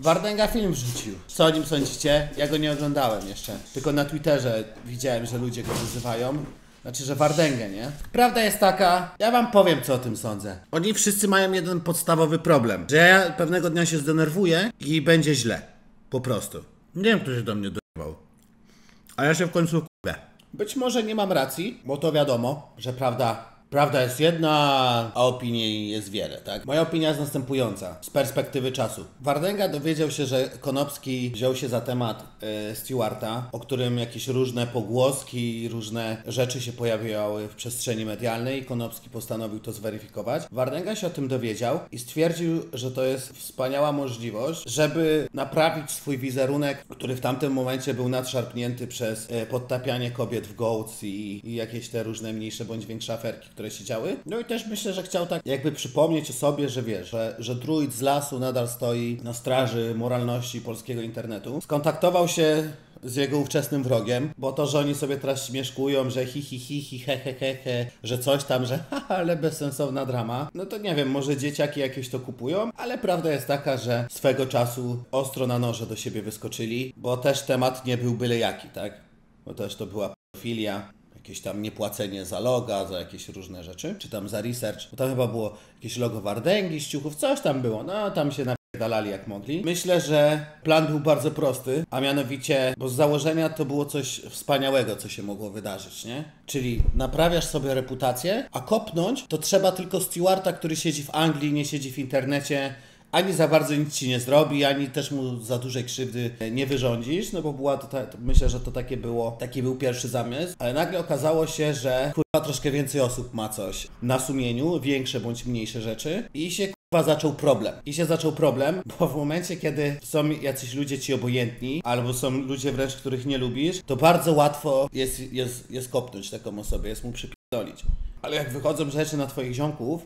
Wardęga film wrzucił. Co o nim sądzicie? Ja go nie oglądałem jeszcze. Tylko na Twitterze widziałem, że ludzie go wyzywają. Znaczy, że Wardęgę, nie? Prawda jest taka, ja wam powiem, co o tym sądzę. Oni wszyscy mają jeden podstawowy problem. Że ja pewnego dnia się zdenerwuję i będzie źle. Po prostu. Nie wiem, kto się do mnie dojewał. A ja się w końcu k***ę. Być może nie mam racji, bo to wiadomo, że prawda jest jedna, a opinii jest wiele, tak? Moja opinia jest następująca, z perspektywy czasu. Wardęga dowiedział się, że Konopski wziął się za temat Stewarta, o którym jakieś różne pogłoski, różne rzeczy się pojawiały w przestrzeni medialnej i Konopski postanowił to zweryfikować. Wardęga się o tym dowiedział i stwierdził, że to jest wspaniała możliwość, żeby naprawić swój wizerunek, który w tamtym momencie był nadszarpnięty przez podtapianie kobiet w Goats i jakieś te różne mniejsze bądź większe aferki, które się działy. No i też myślę, że chciał tak jakby przypomnieć o sobie, że wiesz, że druid z lasu nadal stoi na straży moralności polskiego internetu. Skontaktował się z jego ówczesnym wrogiem, bo to, że oni sobie teraz śmieszkują, że he, że coś tam, że haha, ale bezsensowna drama, no to nie wiem, może dzieciaki jakieś to kupują, ale prawda jest taka, że swego czasu ostro na noże do siebie wyskoczyli, bo też temat nie był byle jaki, tak? Bo też to była pedofilia, jakieś tam niepłacenie za loga, za jakieś różne rzeczy, czy tam za research, bo tam chyba było jakieś logo Wardęgi, Ściuchów, coś tam było, no tam się napierdalali jak mogli. Myślę, że plan był bardzo prosty, a mianowicie, bo z założenia to było coś wspaniałego, co się mogło wydarzyć, nie? Czyli naprawiasz sobie reputację, a kopnąć to trzeba tylko Stewarta, który siedzi w Anglii, nie siedzi w internecie, ani za bardzo nic ci nie zrobi, ani też mu za dużej krzywdy nie wyrządzisz, no bo była to myślę, że to taki był pierwszy zamysł, ale nagle okazało się, że kurwa troszkę więcej osób ma coś na sumieniu, większe bądź mniejsze rzeczy i się kurwa zaczął problem, bo w momencie, kiedy są jacyś ludzie ci obojętni, albo są ludzie wręcz, których nie lubisz, to bardzo łatwo jest kopnąć taką osobę, jest mu przypierdolić. Ale jak wychodzą rzeczy na twoich ziomków,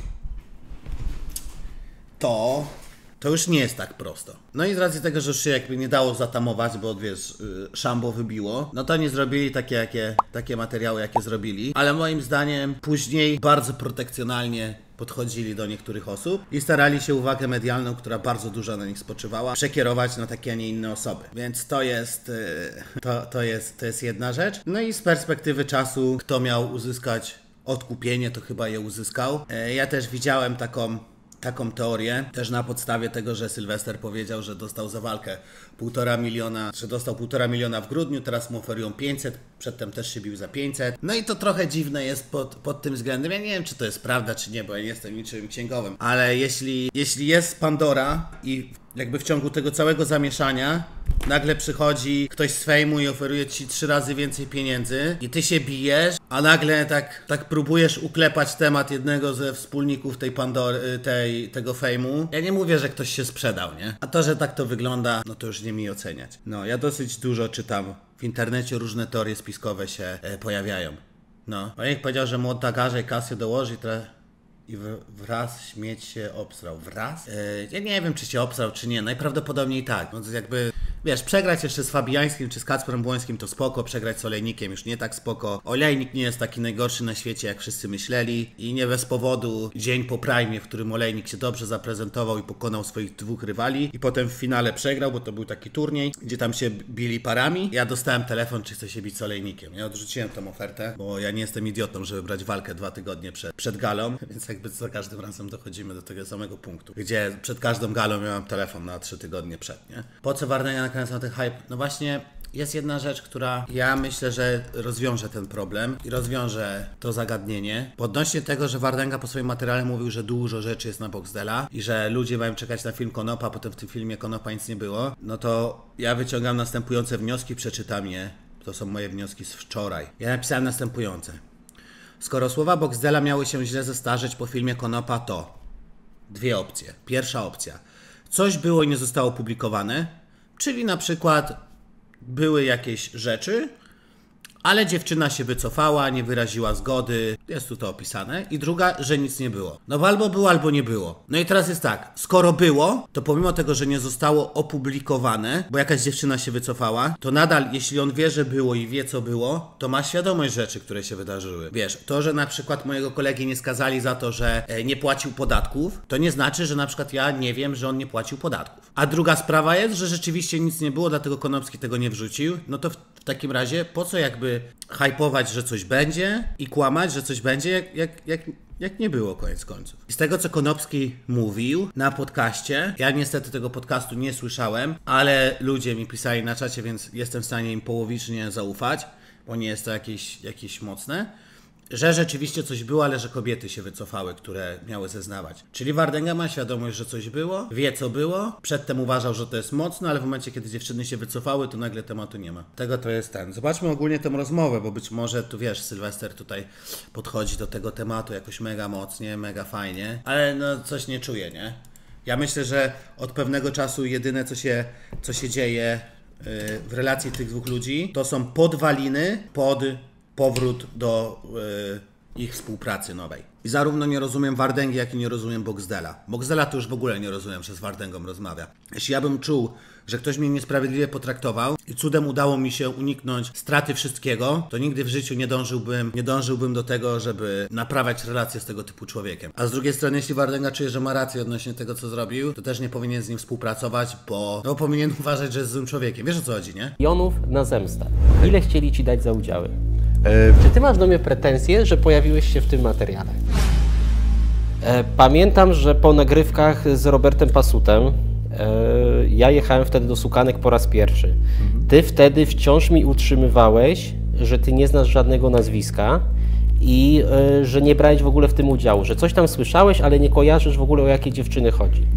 to już nie jest tak prosto. No i z racji tego, że już się jakby nie dało zatamować, bo wiesz, szambo wybiło, no to nie zrobili takie materiały, jakie zrobili, ale moim zdaniem później bardzo protekcjonalnie podchodzili do niektórych osób i starali się uwagę medialną, która bardzo dużo na nich spoczywała, przekierować na takie, a nie inne osoby. Więc to jest jedna rzecz. No i z perspektywy czasu, kto miał uzyskać odkupienie, to chyba je uzyskał. Ja też widziałem taką teorię, też na podstawie tego, że Sylwester powiedział, że dostał za walkę 1,5 miliona, że dostał 1,5 miliona w grudniu, teraz mu oferują 500, przedtem też się bił za 500. No i to trochę dziwne jest pod tym względem. Ja nie wiem, czy to jest prawda, czy nie, bo ja nie jestem niczym księgowym, ale jeśli jest Pandora i jakby w ciągu tego całego zamieszania nagle przychodzi ktoś z fejmu i oferuje ci 3 razy więcej pieniędzy i ty się bijesz, a nagle tak próbujesz uklepać temat jednego ze wspólników tej Pandory, tego fejmu. Ja nie mówię, że ktoś się sprzedał, nie? A to, że tak to wygląda, no to już nie mi oceniać. No, ja dosyć dużo czytam. W internecie różne teorie spiskowe się pojawiają. No. Ojek powiedział, że mu odda garze i kasję dołoży i wraz śmieć się obsrał. Wraz? Ja nie wiem, czy się obsrał, czy nie. Najprawdopodobniej tak. No to jakby, wiesz, przegrać jeszcze z Fabiańskim czy z Kacprem Błońskim to spoko, przegrać z Olejnikiem już nie tak spoko. Olejnik nie jest taki najgorszy na świecie, jak wszyscy myśleli i nie bez powodu dzień po Prime, w którym Olejnik się dobrze zaprezentował i pokonał swoich 2 rywali i potem w finale przegrał, bo to był taki turniej, gdzie tam się bili parami. Ja dostałem telefon, czy chcę się bić z Olejnikiem. Ja odrzuciłem tą ofertę, bo ja nie jestem idiotą, żeby brać walkę 2 tygodnie przed galą, więc jakby za każdym razem dochodzimy do tego samego punktu, gdzie przed każdą galą miałem telefon na 3 tygodnie przed, nie? Po co Wardęga nakręcał ten hype? No właśnie jest jedna rzecz, która ja myślę, że rozwiąże ten problem i rozwiąże to zagadnienie. Odnośnie tego, że Wardęga po swoim materiale mówił, że dużo rzeczy jest na Boxdela i że ludzie mają czekać na film Konopa, a potem w tym filmie Konopa nic nie było, no to ja wyciągam następujące wnioski, przeczytam je. To są moje wnioski z wczoraj. Ja napisałem następujące. Skoro słowa Boxdela miały się źle zestarzeć po filmie Konopa, to 2 opcje. Pierwsza opcja. Coś było i nie zostało opublikowane, czyli na przykład były jakieś rzeczy, ale dziewczyna się wycofała, nie wyraziła zgody, jest tu to opisane. I druga, że nic nie było. No bo albo było, albo nie było. No i teraz jest tak, skoro było, to pomimo tego, że nie zostało opublikowane, bo jakaś dziewczyna się wycofała, to nadal, jeśli on wie, że było i wie, co było, to ma świadomość rzeczy, które się wydarzyły. Wiesz, to, że na przykład mojego kolegi nie skazali za to, że nie płacił podatków, to nie znaczy, że na przykład ja nie wiem, że on nie płacił podatków. A druga sprawa jest, że rzeczywiście nic nie było, dlatego Konopski tego nie wrzucił. No to w takim razie po co jakby hypować, że coś będzie i kłamać, że coś będzie, jak nie było koniec końców. I z tego, co Konopski mówił na podcaście, ja niestety tego podcastu nie słyszałem, ale ludzie mi pisali na czacie, więc jestem w stanie im połowicznie zaufać, bo nie jest to jakieś mocne, że rzeczywiście coś było, ale że kobiety się wycofały, które miały zeznawać. Czyli Wardęga ma świadomość, że coś było, wie co było, przedtem uważał, że to jest mocne, ale w momencie, kiedy dziewczyny się wycofały, to nagle tematu nie ma. Tego to jest ten. Zobaczmy ogólnie tę rozmowę, bo być może tu wiesz, Sylwester tutaj podchodzi do tego tematu jakoś mega mocnie, mega fajnie, ale no coś nie czuję, nie? Ja myślę, że od pewnego czasu jedyne co się dzieje w relacji tych dwóch ludzi, to są podwaliny pod powrót do ich współpracy nowej. I zarówno nie rozumiem Wardęgi, jak i nie rozumiem Boxdela. Boxdela to już w ogóle nie rozumiem, że z Wardęgą rozmawia. Jeśli ja bym czuł, że ktoś mnie niesprawiedliwie potraktował i cudem udało mi się uniknąć straty wszystkiego, to nigdy w życiu nie dążyłbym do tego, żeby naprawiać relacje z tego typu człowiekiem. A z drugiej strony, jeśli Wardęga czuje, że ma rację odnośnie tego, co zrobił, to też nie powinien z nim współpracować, bo powinien uważać, że jest złym człowiekiem. Wiesz, o co chodzi, nie? Milionów na zemstę. Ile chcieli ci dać za udziały? Czy ty masz do mnie pretensje, że pojawiłeś się w tym materiale? Pamiętam, że po nagrywkach z Robertem Pasutem ja jechałem wtedy do Sukanek po raz pierwszy. Ty wtedy wciąż mi utrzymywałeś, że ty nie znasz żadnego nazwiska i że nie brałeś w ogóle w tym udziału, że coś tam słyszałeś, ale nie kojarzysz w ogóle, o jakie dziewczyny chodzi.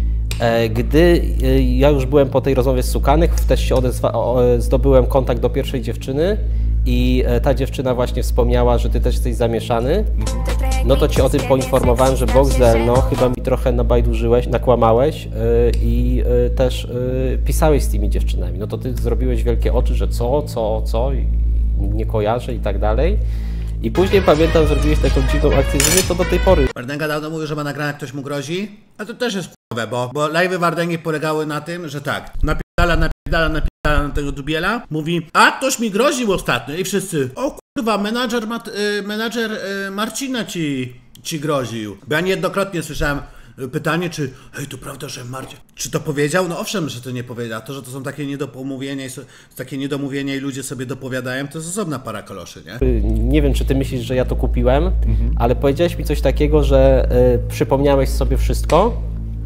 Gdy ja już byłem po tej rozmowie z Sukanek, też się zdobyłem kontakt do pierwszej dziewczyny i ta dziewczyna właśnie wspomniała, że ty też jesteś zamieszany, no to cię o tym poinformowałem, że Boxdel, no chyba mi trochę nabajdurzyłeś, nakłamałeś i też pisałeś z tymi dziewczynami. No to ty zrobiłeś wielkie oczy, że co, i nie kojarzę i tak dalej. I później pamiętam, zrobiłeś taką dziwną akcję, że mnie to do tej pory. Wardęga dawno mówił, że ma nagrane, ktoś mu grozi, a to też jest k***owe, bo live'y Wardęgi polegały na tym, że tak, napierdala na tego Dubiela, mówi, a ktoś mi groził ostatnio i wszyscy, o kurwa, menadżer Marcina ci groził. Bo ja niejednokrotnie słyszałem pytanie, czy hej, to prawda, że Marcin, czy to powiedział? No owszem, że to nie powiedział. To, że to są takie niedomówienia i ludzie sobie dopowiadają, to jest osobna para kaloszy, nie? Nie wiem, czy ty myślisz, że ja to kupiłem, ale powiedziałeś mi coś takiego, że przypomniałeś sobie wszystko,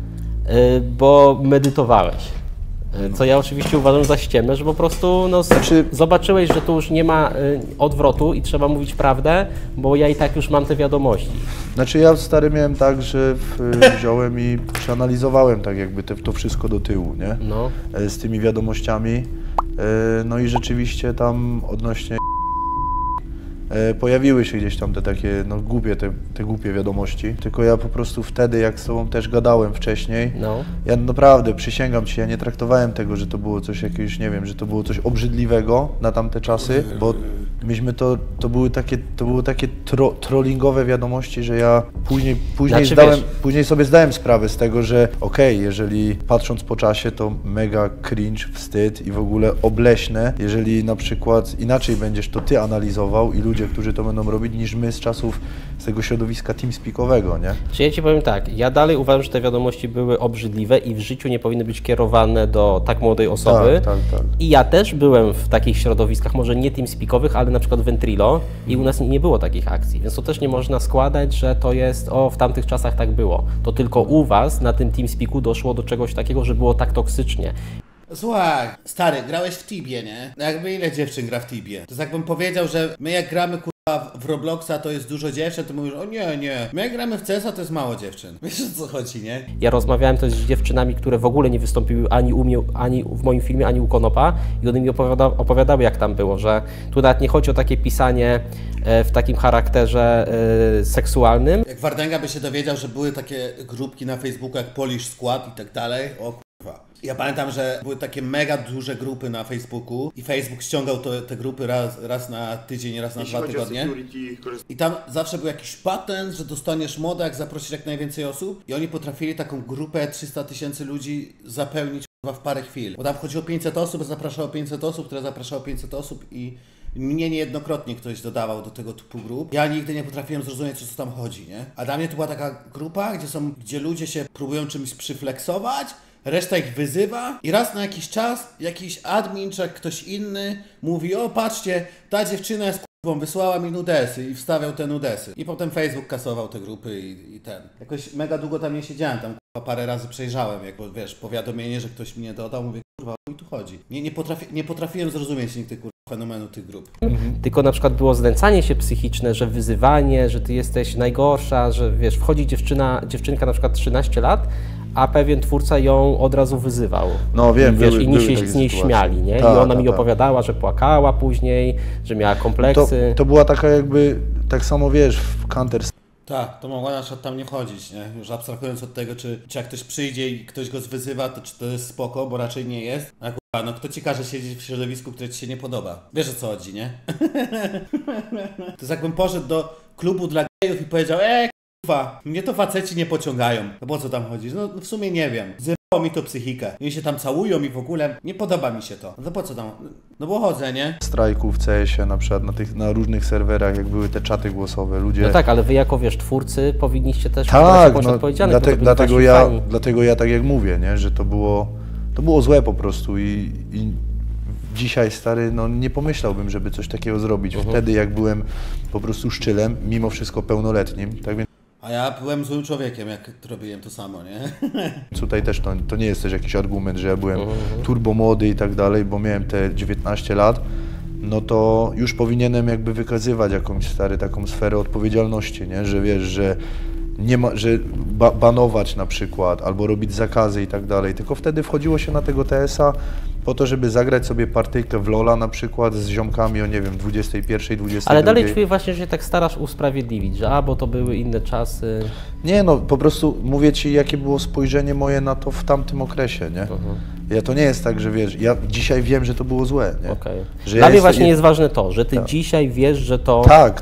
bo medytowałeś. Co ja oczywiście uważam za ściemę, że po prostu zobaczyłeś, że tu już nie ma odwrotu i trzeba mówić prawdę, bo ja i tak już mam te wiadomości. Znaczy ja stary miałem tak, że wziąłem i przeanalizowałem tak jakby to wszystko do tyłu, nie? No. Z tymi wiadomościami. No i rzeczywiście tam odnośnie pojawiły się gdzieś tam te takie głupie, te głupie wiadomości. Tylko ja po prostu wtedy, jak z tobą też gadałem wcześniej, ja naprawdę przysięgam ci, ja nie traktowałem tego, że to było coś jakiegoś, nie wiem, że to było coś obrzydliwego na tamte czasy, bo myśmy to były takie trollingowe wiadomości, że ja później sobie zdałem sprawę z tego, że okej, jeżeli patrząc po czasie, to mega cringe, wstyd i w ogóle obleśne, jeżeli na przykład inaczej będziesz to ty analizował i ludzie, którzy to będą robić, niż my z czasów z tego środowiska teamspeakowego, nie? Czy ja ci powiem tak, ja dalej uważam, że te wiadomości były obrzydliwe i w życiu nie powinny być kierowane do tak młodej osoby. Tak. I ja też byłem w takich środowiskach, może nie teamspeakowych, ale na przykład Ventrilo i u nas nie było takich akcji, więc to też nie można składać, że to jest, w tamtych czasach tak było. To tylko u was na tym teamspeaku doszło do czegoś takiego, że było tak toksycznie. Słuchaj, stary, grałeś w Tibie, nie? No jakby ile dziewczyn gra w Tibie? To jest jakbym powiedział, że my jak gramy w Robloxa to jest dużo dziewczyn, to mówisz, o nie, my jak gramy w CS-a to jest mało dziewczyn. Wiesz, o co chodzi, nie? Ja rozmawiałem też z dziewczynami, które w ogóle nie wystąpiły ani u mnie, ani w moim filmie, ani u Konopa i one mi opowiadały, jak tam było, że tu nawet nie chodzi o takie pisanie w takim charakterze seksualnym. Jak Wardęga by się dowiedział, że były takie grupki na Facebooku jak Polish Squad i tak dalej, o kurwa. Ja pamiętam, że były takie mega duże grupy na Facebooku i Facebook ściągał te grupy raz na tydzień, raz na 2 tygodnie. I tam zawsze był jakiś patent, że dostaniesz modę, jak zaprosić jak najwięcej osób. I oni potrafili taką grupę 300 000 ludzi zapełnić w parę chwil. Bo tam chodziło 500 osób, zapraszało 500 osób, które zapraszało 500 osób i mnie niejednokrotnie ktoś dodawał do tego typu grup. Ja nigdy nie potrafiłem zrozumieć, o co tam chodzi, nie? A dla mnie to była taka grupa, gdzie ludzie się próbują czymś przyfleksować, reszta ich wyzywa i raz na jakiś czas jakiś admin czy ktoś inny mówi: o patrzcie, ta dziewczyna jest k***ą, wysłała mi nudesy i wstawiał te nudesy. I potem Facebook kasował te grupy i ten. Jakoś mega długo tam nie siedziałem, tam parę razy przejrzałem, jak wiesz, powiadomienie, że ktoś mnie dodał, mówię: kurwa, o mi tu chodzi. Nie potrafiłem zrozumieć nigdy fenomenu tych grup. Tylko na przykład było znęcanie się psychiczne, że wyzywanie, że ty jesteś najgorsza, że wiesz, wchodzi dziewczynka na przykład 13 lat, a pewien twórca ją od razu wyzywał. No wiem, wiesz, inni się z niej śmiali, nie? I ona mi opowiadała, że płakała później, że miała kompleksy. To była taka jakby, tak samo wiesz, w Counter. Tak, to mogła na przykład tam nie chodzić, nie? Już abstrahując od tego, czy jak ktoś przyjdzie i ktoś go zwyzywa, to czy to jest spoko, bo raczej nie jest. A kurwa, no kto ci każe siedzieć w środowisku, które ci się nie podoba? Wiesz, o co chodzi, nie? To jest jakbym poszedł do klubu dla gejów i powiedział: kurwa, mnie to faceci nie pociągają. No po co tam chodzisz? No w sumie nie wiem. Zjebało mi to psychikę. Oni się tam całują i w ogóle nie podoba mi się to. No to po co tam? No bo chodzę, nie? Strajku w CS-ie na przykład, na różnych serwerach, jak były te czaty głosowe, ludzie... No tak, ale wy jako, wiesz, twórcy powinniście też tak, jakąś odpowiedzialność. Dlatego ja tak jak mówię, nie? Że to było złe po prostu i dzisiaj, stary, no nie pomyślałbym, żeby coś takiego zrobić. Wtedy, jak byłem po prostu szczylem, mimo wszystko pełnoletnim, tak więc... A ja byłem złym człowiekiem, jak robiłem to samo, nie? Tutaj też to nie jest też jakiś argument, że ja byłem turbo młody i tak dalej, bo miałem te 19 lat, no to już powinienem jakby wykazywać jakąś, stary, taką sferę odpowiedzialności, nie? Że wiesz, że nie ma, że banować na przykład, albo robić zakazy i tak dalej, tylko wtedy wchodziło się na tego TS-a po to, żeby zagrać sobie partyjkę w LoL'a na przykład z ziomkami o, nie wiem, 21, 22. Ale dalej czuję właśnie, że się tak starasz usprawiedliwić, że bo to były inne czasy. Nie, no po prostu mówię ci, jakie było spojrzenie moje na to w tamtym okresie, nie? Ja to nie jest tak, że wiesz, ja dzisiaj wiem, że to było złe, nie? Dla mnie właśnie jest ważne to, że ty dzisiaj wiesz, że to... Tak,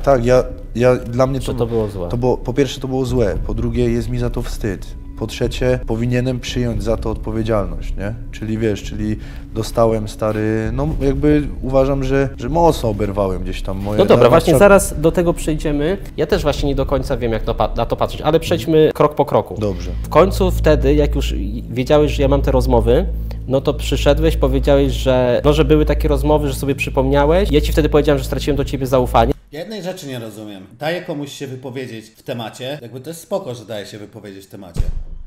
dla mnie to było złe. Po pierwsze to było złe, po drugie jest mi za to wstyd. Po trzecie, powinienem przyjąć za to odpowiedzialność, nie? Czyli wiesz, dostałem, stary, no jakby uważam, że mocno oberwałem gdzieś tam moje... No dobra, właśnie zaraz do tego przejdziemy. Ja też właśnie nie do końca wiem, jak na to patrzeć, ale przejdźmy krok po kroku. Dobrze. W końcu wtedy, jak już wiedziałeś, że ja mam te rozmowy, no to przyszedłeś, powiedziałeś, że były takie rozmowy, że sobie przypomniałeś. Ja ci wtedy powiedziałem, że straciłem do ciebie zaufanie. Ja jednej rzeczy nie rozumiem. Daję komuś się wypowiedzieć w temacie, jakby to jest spoko, że daje się wypowiedzieć w temacie.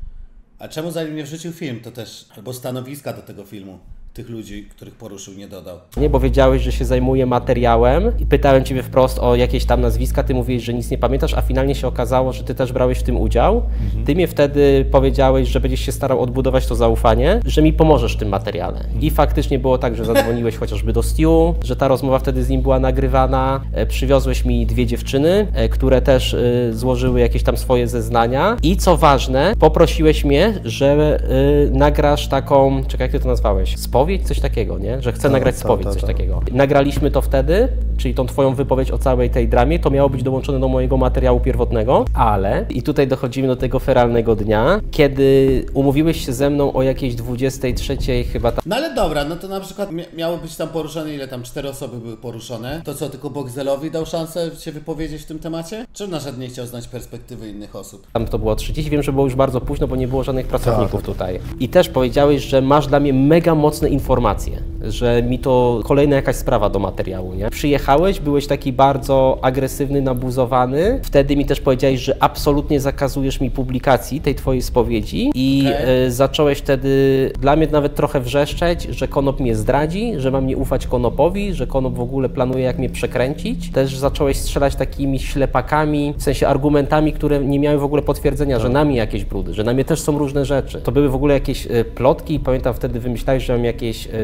A czemu zanim nie wrzucił film, to też, albo stanowiska do tego filmu, tych ludzi, których poruszył, nie dodał? Nie, bo wiedziałeś, że się zajmuję materiałem i pytałem ciebie wprost o jakieś tam nazwiska, ty mówiłeś, że nic nie pamiętasz, a finalnie się okazało, że ty też brałeś w tym udział. Ty mnie wtedy powiedziałeś, że będziesz się starał odbudować to zaufanie, że mi pomożesz w tym materiale. I faktycznie było tak, że zadzwoniłeś chociażby do Stu, że ta rozmowa wtedy z nim była nagrywana, przywiozłeś mi 2 dziewczyny, które też złożyły jakieś tam swoje zeznania i co ważne, poprosiłeś mnie, że nagrasz taką, czekaj, jak ty to nazwałeś? Spowiedź? Coś takiego, nie? Że chcę nagrać spowiedź, coś takiego. Nagraliśmy to wtedy, czyli tą twoją wypowiedź o całej tej dramie, to miało być dołączone do mojego materiału pierwotnego, ale, i tutaj dochodzimy do tego feralnego dnia, kiedy umówiłeś się ze mną o jakiejś 23 chyba tam. No ale dobra, no to na przykład miało być tam poruszone, ile tam 4 osoby były poruszone, to co, tylko Boxelowi dał szansę się wypowiedzieć w tym temacie? Czym na przykład nie chciał znać perspektywy innych osób? Tam to było 30, wiem, że było już bardzo późno, bo nie było żadnych pracowników tutaj. I też powiedziałeś, że masz dla mnie mega mocne informacje, że mi to kolejna jakaś sprawa do materiału, nie? Przyjechałeś, byłeś taki bardzo agresywny, nabuzowany, wtedy mi też powiedziałeś, że absolutnie zakazujesz mi publikacji tej twojej spowiedzi i zacząłeś wtedy dla mnie nawet trochę wrzeszczeć, że Konop mnie zdradzi, że mam nie ufać Konopowi, że Konop w ogóle planuje jak mnie przekręcić. Też zacząłeś strzelać takimi ślepakami, w sensie argumentami, które nie miały w ogóle potwierdzenia, że na mnie jakieś brudy, że na mnie też są różne rzeczy. To były w ogóle jakieś plotki i pamiętam wtedy wymyślałeś, że mam jakieś zarzuty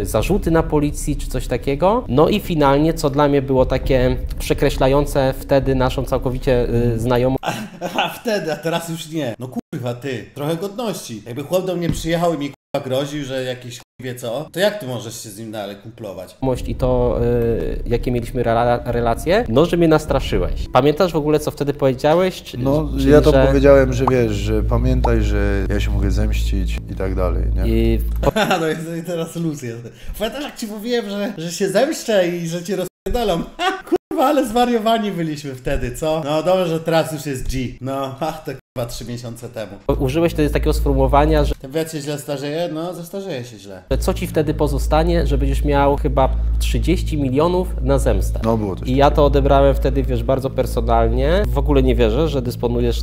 zarzuty na policji czy coś takiego. No i finalnie, co dla mnie było takie przekreślające wtedy naszą całkowicie znajomość. A wtedy, a teraz już nie. No kurwa ty, trochę godności. Jakby chłop do mnie przyjechał i mi kurwa groził, że jakiś wie co, to jak ty możesz się z nim dalej kumplować? I to, jakie mieliśmy relacje, no, że mnie nastraszyłeś. Pamiętasz w ogóle, co wtedy powiedziałeś? No, czyli, ja to powiedziałem, że wiesz, że pamiętaj, że ja się mogę zemścić i tak dalej, nie? No jest teraz luz jest. Pamiętasz, jak ci mówiłem, że się zemszczę i że cię rozpierdalam? Kurwa, ale zwariowani byliśmy wtedy, co? No dobrze, że teraz już jest G. No, ach, to chyba 3 miesiące temu. Użyłeś wtedy takiego sformułowania, że ten wiatr się źle starzeje? No, zestarzeje się źle. Co ci wtedy pozostanie, że będziesz miał chyba 30 milionów na zemstę. No, było coś. I ja to odebrałem wtedy, wiesz, bardzo personalnie. W ogóle nie wierzę, że dysponujesz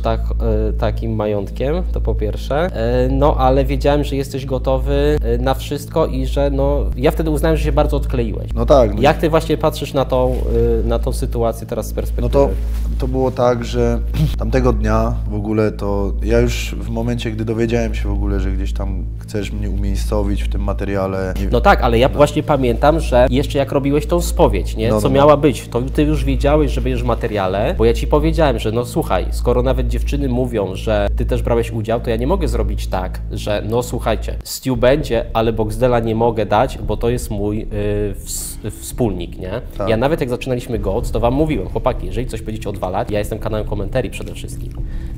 takim majątkiem, to po pierwsze. No, ale wiedziałem, że jesteś gotowy na wszystko i że no, ja wtedy uznałem, że się bardzo odkleiłeś. No tak. No. Jak ty właśnie patrzysz na tą sytuację teraz z perspektywy? No to było tak, że tamtego dnia w ogóle to ja już w momencie, gdy dowiedziałem się w ogóle, że gdzieś tam chcesz mnie umiejscowić w tym materiale. No tak, ale ja właśnie pamiętam, że jeszcze jak robiłeś tą spowiedź, nie? Co miała być, to ty już wiedziałeś, że będziesz w materiale, bo ja ci powiedziałem, że no słuchaj, skoro nawet dziewczyny mówią, że ty też brałeś udział, to ja nie mogę zrobić tak, że no słuchajcie, Stu będzie, ale Boxdela nie mogę dać, bo to jest mój wspólnik, nie? Tak. Ja nawet jak zaczynaliśmy GOATS, to wam mówiłem, chłopaki, jeżeli coś będziecie odwalać, ja jestem kanałem komentarii przede wszystkim.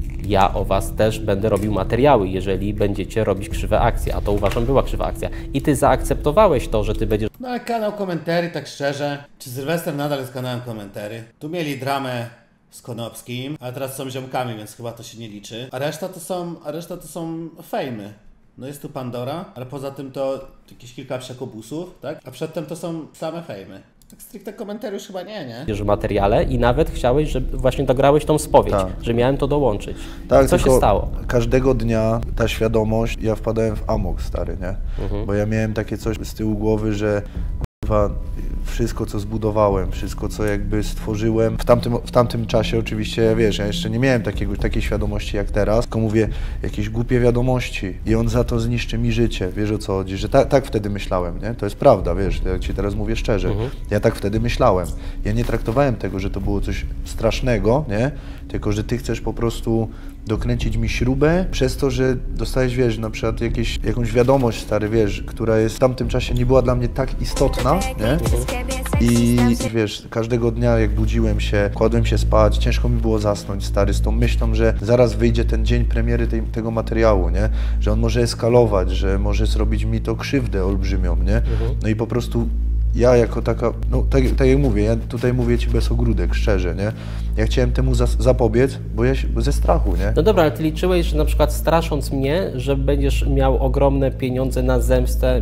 Ja o was też będę robił materiały, jeżeli będziecie robić krzywe akcje, a to uważam była krzywa akcja. I ty zaakceptowałeś to, że ty będziesz... No ale kanał komentarii, tak szczerze, czy Sylwester nadal jest kanałem komentarii? Tu mieli dramę z Konopskim, ale teraz są ziomkami, więc chyba to się nie liczy. A reszta to są fejmy. No jest tu Pandora, ale poza tym to jakieś kilka przekobusów, tak? A przedtem to są same fejmy. Tak stricte komentariusz chyba nie? w materiale i nawet chciałeś, żeby właśnie dograłeś tą spowiedź, tak, że miałem to dołączyć. Tak, co się stało? Każdego dnia ta świadomość, ja wpadałem w amok, stary, nie? Bo ja miałem takie coś z tyłu głowy, że wszystko, co zbudowałem, wszystko, co jakby stworzyłem, w tamtym czasie oczywiście, wiesz, ja jeszcze nie miałem takiej świadomości jak teraz, tylko mówię, jakieś głupie wiadomości i on za to zniszczy mi życie, wiesz o co chodzi, że tak wtedy myślałem, nie? To jest prawda, wiesz, ja ci teraz mówię szczerze, ja tak wtedy myślałem. Ja nie traktowałem tego, że to było coś strasznego, nie? Tylko, że ty chcesz po prostu dokręcić mi śrubę przez to, że dostałeś, wiesz, na przykład jakąś wiadomość, stary, wiesz, która jest w tamtym czasie nie była dla mnie tak istotna, nie? I wiesz, każdego dnia jak budziłem się, kładłem się spać, ciężko mi było zasnąć, stary, z tą myślą, że zaraz wyjdzie ten dzień premiery tego materiału, nie? Że on może eskalować, że może zrobić mi to krzywdę olbrzymią, nie? No i po prostu ja jako taka, no tak jak mówię, ja tutaj mówię ci bez ogródek, szczerze, nie? Ja chciałem temu zapobiec, bo ze strachu, nie? No dobra, ale ty liczyłeś, że na przykład strasząc mnie, że będziesz miał ogromne pieniądze na zemstę,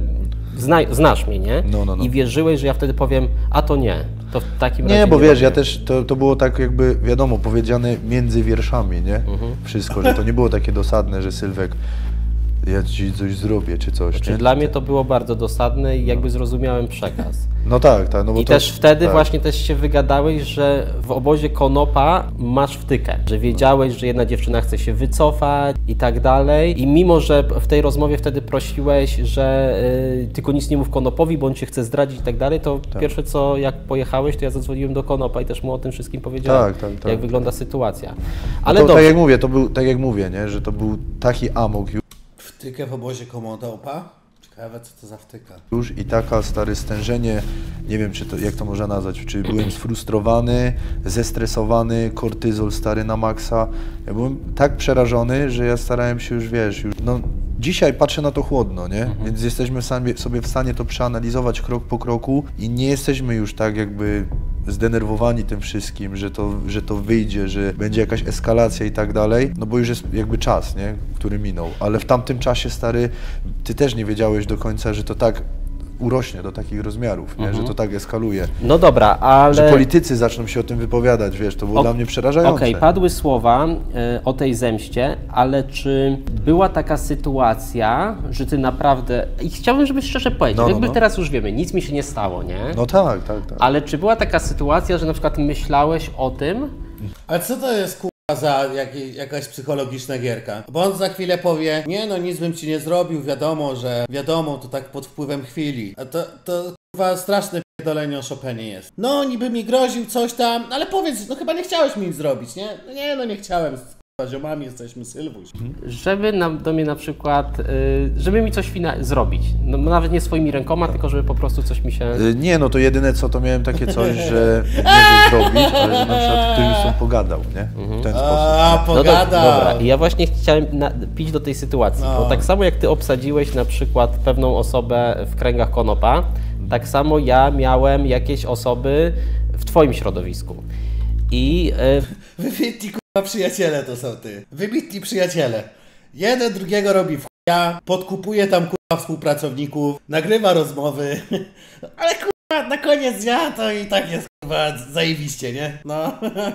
znasz mnie, nie? No. I wierzyłeś, że ja wtedy powiem, a to nie. To w takim razie nie, bo nie wiesz, robię. ja też, to było tak jakby, wiadomo, powiedziane między wierszami, nie? Wszystko, że to nie było takie dosadne, że Sylwek, ja ci coś zrobię, czy coś. Znaczy, dla mnie to było bardzo dosadne i jakby zrozumiałem przekaz. No tak. No bo I to, też wtedy tak. właśnie też się wygadałeś, że w obozie Konopa masz wtykę, że wiedziałeś, że jedna dziewczyna chce się wycofać i tak dalej. I mimo, że w tej rozmowie wtedy prosiłeś, że tylko nic nie mów Konopowi, bo on cię chce zdradzić i tak dalej, to pierwsze co, jak pojechałeś, to ja zadzwoniłem do Konopa i też mu o tym wszystkim powiedziałem, jak wygląda sytuacja. Ale to, dobrze. tak jak mówię, nie? Że to był taki amok Wtykę w obozie Konopa? Ciekawe, co to za wtyka. już i taka, stary, stężenie, nie wiem, jak to można nazwać, czy byłem sfrustrowany, zestresowany, kortyzol, stary, na maksa. Ja byłem tak przerażony, że ja starałem się już, wiesz, dzisiaj patrzę na to chłodno, nie? Więc jesteśmy sobie w stanie to przeanalizować krok po kroku i nie jesteśmy już tak jakby zdenerwowani tym wszystkim, że to wyjdzie, że będzie jakaś eskalacja i tak dalej, no bo już jest jakby czas, nie? Który minął. Ale w tamtym czasie, stary, ty też nie wiedziałeś do końca, że to tak urośnie do takich rozmiarów, nie? Że to tak eskaluje. No dobra, ale... Że politycy zaczną się o tym wypowiadać, wiesz, to było dla mnie przerażające. Okej, padły słowa o tej zemście, ale czy była taka sytuacja, że ty naprawdę... I chciałbym, żebyś szczerze powiedział, jakby teraz już wiemy, nic mi się nie stało, nie? No tak. Ale czy była taka sytuacja, że na przykład myślałeś o tym... Ale co to jest, za jakaś psychologiczna gierka. Bo on za chwilę powie, nie no, nic bym ci nie zrobił, wiadomo, to tak pod wpływem chwili. A to kurwa straszne pierdolenie o Chopinie jest. No, niby mi groził coś tam, ale powiedz, no chyba nie chciałeś mi nic zrobić, nie? No nie, no nie chciałem. Ziomami jesteśmy, Sylwuś. Żeby do mnie na przykład, żeby mi coś zrobić. No, nawet nie swoimi rękoma, tylko żeby po prostu coś mi się... Nie, no to jedyne co, to miałem takie coś, że nie że zrobić, ale że na przykład ktoś mi z tą pogadał, nie? W ten sposób. A, pogadał. No dobra, i ja właśnie chciałem pić do tej sytuacji, bo tak samo jak ty obsadziłeś na przykład pewną osobę w kręgach Konopa, tak samo ja miałem jakieś osoby w twoim środowisku. I... Wybitni kurwa przyjaciele to są ty. Wybitni przyjaciele. Jeden drugiego robi w chuja, podkupuje tam kurwa współpracowników, nagrywa rozmowy, ale kurwa na koniec dnia to i tak jest kurwa zajebiście, nie? No.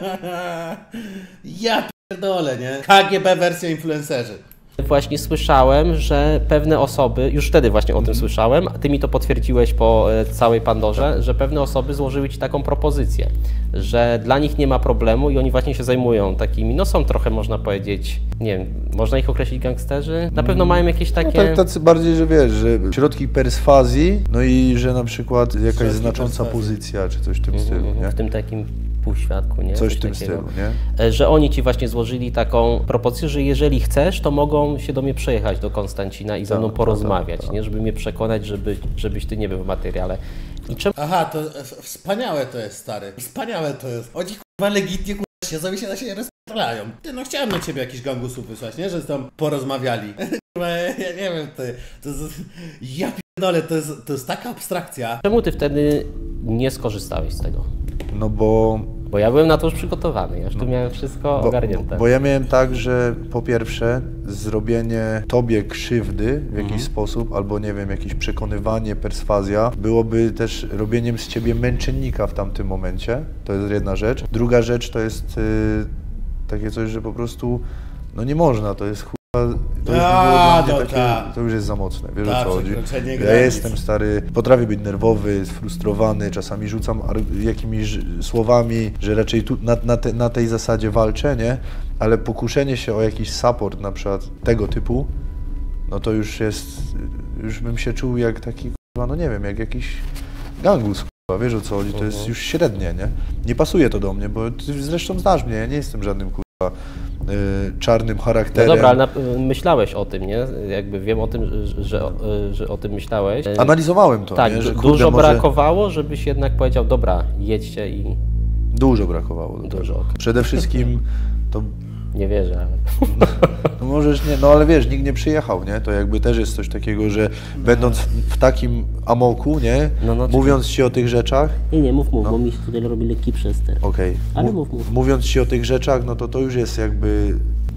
Ja pierdolę, nie? KGB wersja influencerzy. Właśnie słyszałem, że pewne osoby, już wtedy właśnie o tym słyszałem, a ty mi to potwierdziłeś po całej Pandorze, że pewne osoby złożyły ci taką propozycję, że dla nich nie ma problemu i oni właśnie się zajmują takimi, no są trochę można powiedzieć, nie wiem, można ich określić gangsterzy? Na pewno mają jakieś takie... No tak, tacy bardziej, że wiesz, że środki perswazji, no i że na przykład jakaś środki znacząca pozycja, czy coś w tym stylu, nie? W tym takim półświadku, nie? Coś w tym stylu, nie? Że oni ci właśnie złożyli taką propozycję, że jeżeli chcesz, to mogą się do mnie przejechać do Konstancina i ze mną porozmawiać, nie? Żeby mnie przekonać, żebyś ty nie był w materiale. I czemu... Aha, to wspaniałe to jest, stary. Wspaniałe to jest. Oni kurwa legitnie kurwa siedzą i się na siebie rozprawiają. Ty, no chciałem na ciebie jakichś gangusów wysłać, nie? Że tam porozmawiali. Kurwa, ja nie wiem, ja pierdolę, to jest taka abstrakcja. Czemu ty wtedy nie skorzystałeś z tego? No bo ja byłem na to już przygotowany, ja już tu miałem wszystko ogarnięte. Bo ja miałem tak, że po pierwsze zrobienie tobie krzywdy w jakiś sposób, albo nie wiem, jakieś przekonywanie, perswazja, byłoby też robieniem z ciebie męczennika w tamtym momencie. To jest jedna rzecz. Druga rzecz to jest takie coś, że po prostu no nie można, to jest to już było dla mnie takie, to już jest za mocne, wiesz o co chodzi? Ja jestem stary, potrafię być nerwowy, sfrustrowany, czasami rzucam jakimiś słowami, że raczej tu na tej zasadzie walczę, nie? Ale pokuszenie się o jakiś support na przykład tego typu, no to już jest, już bym się czuł jak taki, no nie wiem, jak jakiś gangus, wiesz o co chodzi? To jest już średnie, nie? Nie pasuje to do mnie, bo ty zresztą znasz mnie, ja nie jestem żadnym czarnym charakterem. No dobra, ale myślałeś o tym, nie? Jakby wiem o tym, że o tym myślałeś. Analizowałem to, tak, nie? Że dużo brakowało, żebyś jednak powiedział, dobra, jedźcie i... Dużo brakowało. Dużo. Przede wszystkim to... Nie wierzę, ale... No możesz nie, no ale wiesz, nikt nie przyjechał, nie? To jakby też jest coś takiego, że będąc w takim amoku, nie? Mówiąc ci o tych rzeczach... Nie, mów, bo mi się tutaj robi lekki przester. Okej. Ale mów. Mówiąc ci o tych rzeczach, no to już jest jakby...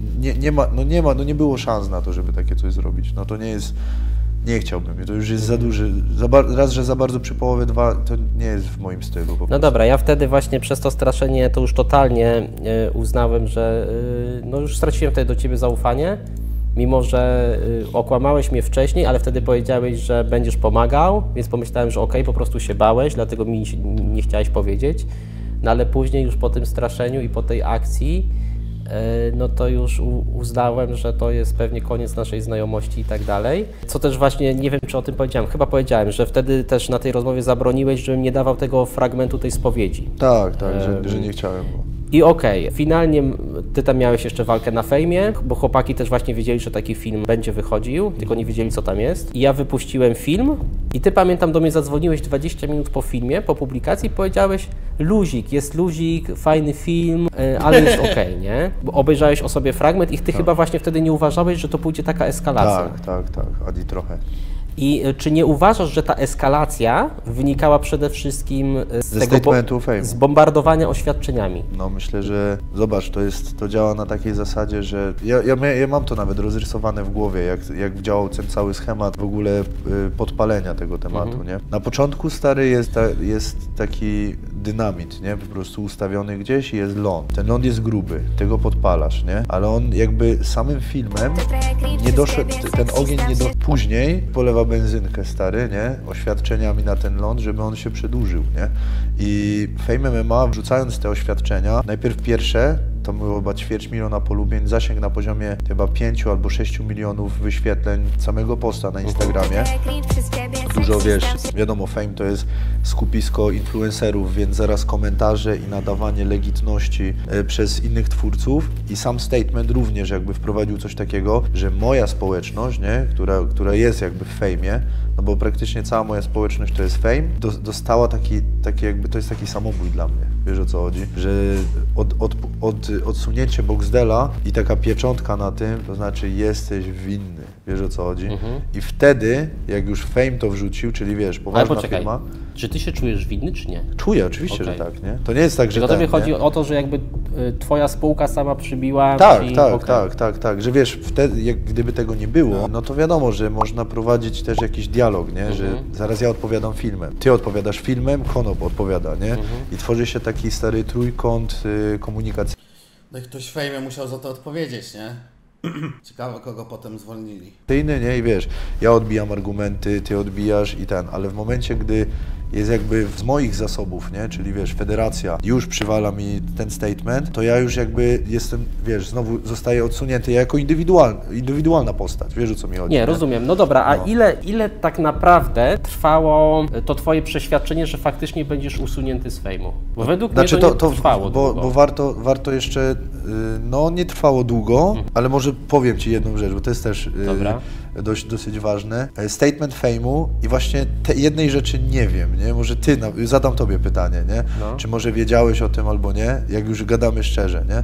Nie było szans na to, żeby takie coś zrobić. No to nie jest... Nie chciałbym, to już jest za duży, raz, że za bardzo przy połowie, dwa, to nie jest w moim stylu. No dobra, ja wtedy właśnie przez to straszenie to już totalnie uznałem, że no już straciłem wtedy do ciebie zaufanie, mimo że okłamałeś mnie wcześniej, ale wtedy powiedziałeś, że będziesz pomagał, więc pomyślałem, że okej, po prostu się bałeś, dlatego mi nie chciałeś powiedzieć, no ale później już po tym straszeniu i po tej akcji no to już uznałem, że to jest pewnie koniec naszej znajomości i tak dalej. Co też właśnie, nie wiem czy o tym powiedziałem, chyba powiedziałem, że wtedy też na tej rozmowie zabroniłeś, żebym nie dawał tego fragmentu tej spowiedzi. Tak, że nie chciałem. I okej, finalnie ty tam miałeś jeszcze walkę na fejmie, bo chłopaki też właśnie wiedzieli, że taki film będzie wychodził, tylko nie wiedzieli co tam jest. I ja wypuściłem film i ty pamiętam do mnie zadzwoniłeś 20 minut po filmie, po publikacji i powiedziałeś luzik, jest luzik, fajny film, ale jest okej, nie? Bo obejrzałeś o sobie fragment i ty chyba właśnie wtedy nie uważałeś, że to pójdzie taka eskalacja. Tak, Adi trochę. I czy nie uważasz, że ta eskalacja wynikała przede wszystkim z bombardowania oświadczeniami? No myślę, że zobacz, to działa na takiej zasadzie, że ja mam to nawet rozrysowane w głowie, jak działał ten cały schemat w ogóle podpalenia tego tematu, nie? Na początku, stary, jest taki dynamit, nie? Po prostu ustawiony gdzieś i jest ląd. Ten ląd jest gruby, tego podpalasz, nie? Ale on jakby samym filmem nie doszedł, ten ogień nie doszedł. Później polewa benzynkę, stary, nie? Oświadczeniami na ten ląd, żeby on się przedłużył, nie? I Fame MMA, wrzucając te oświadczenia, najpierw pierwsze to było chyba 250 000 polubień, zasięg na poziomie chyba 5 albo 6 milionów wyświetleń samego posta na Instagramie. Dużo, wiesz, wiadomo, Fame to jest skupisko influencerów, więc zaraz komentarze i nadawanie legitymności przez innych twórców i sam statement również jakby wprowadził coś takiego, że moja społeczność, nie, która jest jakby w Fame'ie, no bo praktycznie cała moja społeczność to jest Fame, dostała taki jakby, to jest taki samobój dla mnie, wiesz o co chodzi, że odsunięcie Boxdela i taka pieczątka na tym, to znaczy jesteś winny, wiesz o co chodzi. I wtedy, jak już Fame to wrzucił, czyli wiesz, poważna firma... Czy ty się czujesz winny, czy nie? Czuję, oczywiście, że tak, nie? To nie jest tak, że tobie chodzi o to, że jakby twoja spółka sama przybiła tak, że wiesz, wtedy, jak gdyby tego nie było, no to wiadomo, że można prowadzić też jakiś dialog, nie? Że zaraz ja odpowiadam filmem, ty odpowiadasz filmem, Konop odpowiada, nie? I tworzy się taki stary trójkąt komunikacji. No i ktoś w Fejmie musiał za to odpowiedzieć, nie? Ciekawe, kogo potem zwolnili. Nie? I wiesz, ja odbijam argumenty, ty odbijasz i ale w momencie, gdy jest jakby z moich zasobów, nie? Czyli wiesz, federacja już przywala mi ten statement, to ja już jakby jestem, wiesz, znowu zostaję odsunięty jako indywidualna postać, wiesz o co mi chodzi. Nie, rozumiem. No dobra, a ile tak naprawdę trwało to twoje przeświadczenie, że faktycznie będziesz usunięty z Fame'u? Bo według mnie to nie trwało długo. Bo warto jeszcze, no nie trwało długo, ale może powiem ci jedną rzecz, bo to jest też dosyć ważne. Statement Fame'u i właśnie tej jednej rzeczy nie wiem, nie? Może ty, zadam tobie pytanie, nie? No. Czy może wiedziałeś o tym albo nie? Jak już gadamy szczerze, nie?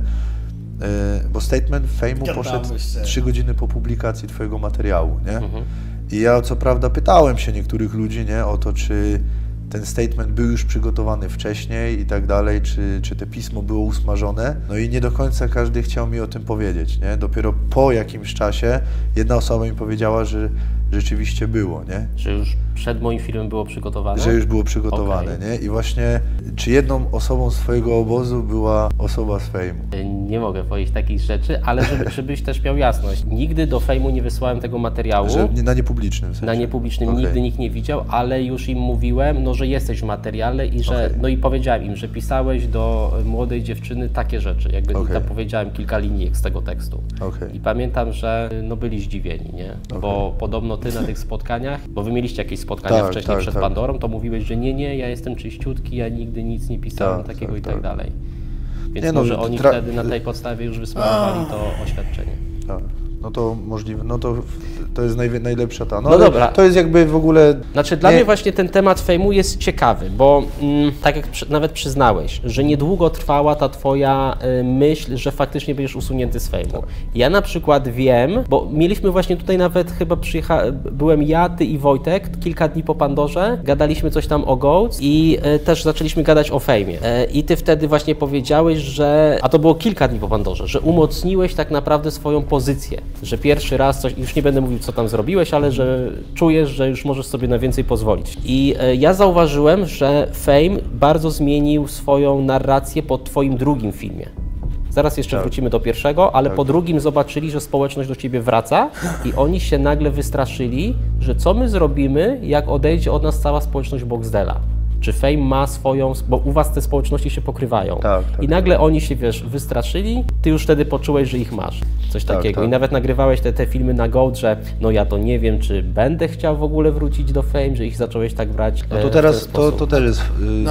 Bo statement Fame'u poszedł 3 godziny po publikacji twojego materiału, nie? I ja co prawda pytałem się niektórych ludzi, nie? O to, czy ten statement był już przygotowany wcześniej i tak dalej, czy te pismo było usmażone. No i nie do końca każdy chciał mi o tym powiedzieć, nie? Dopiero po jakimś czasie jedna osoba mi powiedziała, że rzeczywiście było, nie? Że już przed moim filmem było przygotowane? Że już było przygotowane, nie? I właśnie, czy jedną osobą swojego obozu była osoba z Fame'u? Nie mogę powiedzieć takich rzeczy, ale żebyś też miał jasność. Nigdy do Fame'u nie wysłałem tego materiału. Że na niepublicznym w sensie. Na niepublicznym nigdy nikt nie widział, ale już im mówiłem, no, że jesteś w materiale i że, no i powiedziałem im, że pisałeś do młodej dziewczyny takie rzeczy. Jakby tam powiedziałem kilka linijek z tego tekstu. I pamiętam, że no byli zdziwieni, nie? Bo podobno ty na tych spotkaniach, bo wy mieliście jakieś spotkania wcześniej przed Pandorą, to mówiłeś, że nie, ja jestem czyściutki, ja nigdy nic nie pisałem takiego i tak dalej. Więc może oni wtedy na tej podstawie już wysmarowali to oświadczenie. Tak. No to możliwe, no to jest najlepsza ta. No dobra. To jest jakby w ogóle... Znaczy dla mnie właśnie ten temat Fame'u jest ciekawy, bo tak jak nawet przyznałeś, że niedługo trwała ta twoja myśl, że faktycznie będziesz usunięty z Fame'u. Ja na przykład wiem, bo mieliśmy właśnie tutaj nawet chyba byłem ja, ty i Wojtek kilka dni po Pandorze, gadaliśmy coś tam o Goats i też zaczęliśmy gadać o Fame'ie. I ty wtedy właśnie powiedziałeś, że, a to było kilka dni po Pandorze, że umocniłeś tak naprawdę swoją pozycję. Że pierwszy raz coś, już nie będę mówił co tam zrobiłeś, ale że czujesz, że już możesz sobie na więcej pozwolić. I ja zauważyłem, że Fame bardzo zmienił swoją narrację po twoim drugim filmie. Zaraz jeszcze wrócimy do pierwszego, ale po drugim zobaczyli, że społeczność do ciebie wraca i oni się nagle wystraszyli, że co my zrobimy, jak odejdzie od nas cała społeczność Boxdela. Czy Fame ma swoją, bo u was te społeczności się pokrywają. I nagle oni się, wiesz, wystraszyli, ty już wtedy poczułeś, że ich masz. Coś takiego. I nawet nagrywałeś te filmy na Goat, że no ja to nie wiem, czy będę chciał w ogóle wrócić do Fame, że ich zacząłeś tak brać. No to teraz, to też jest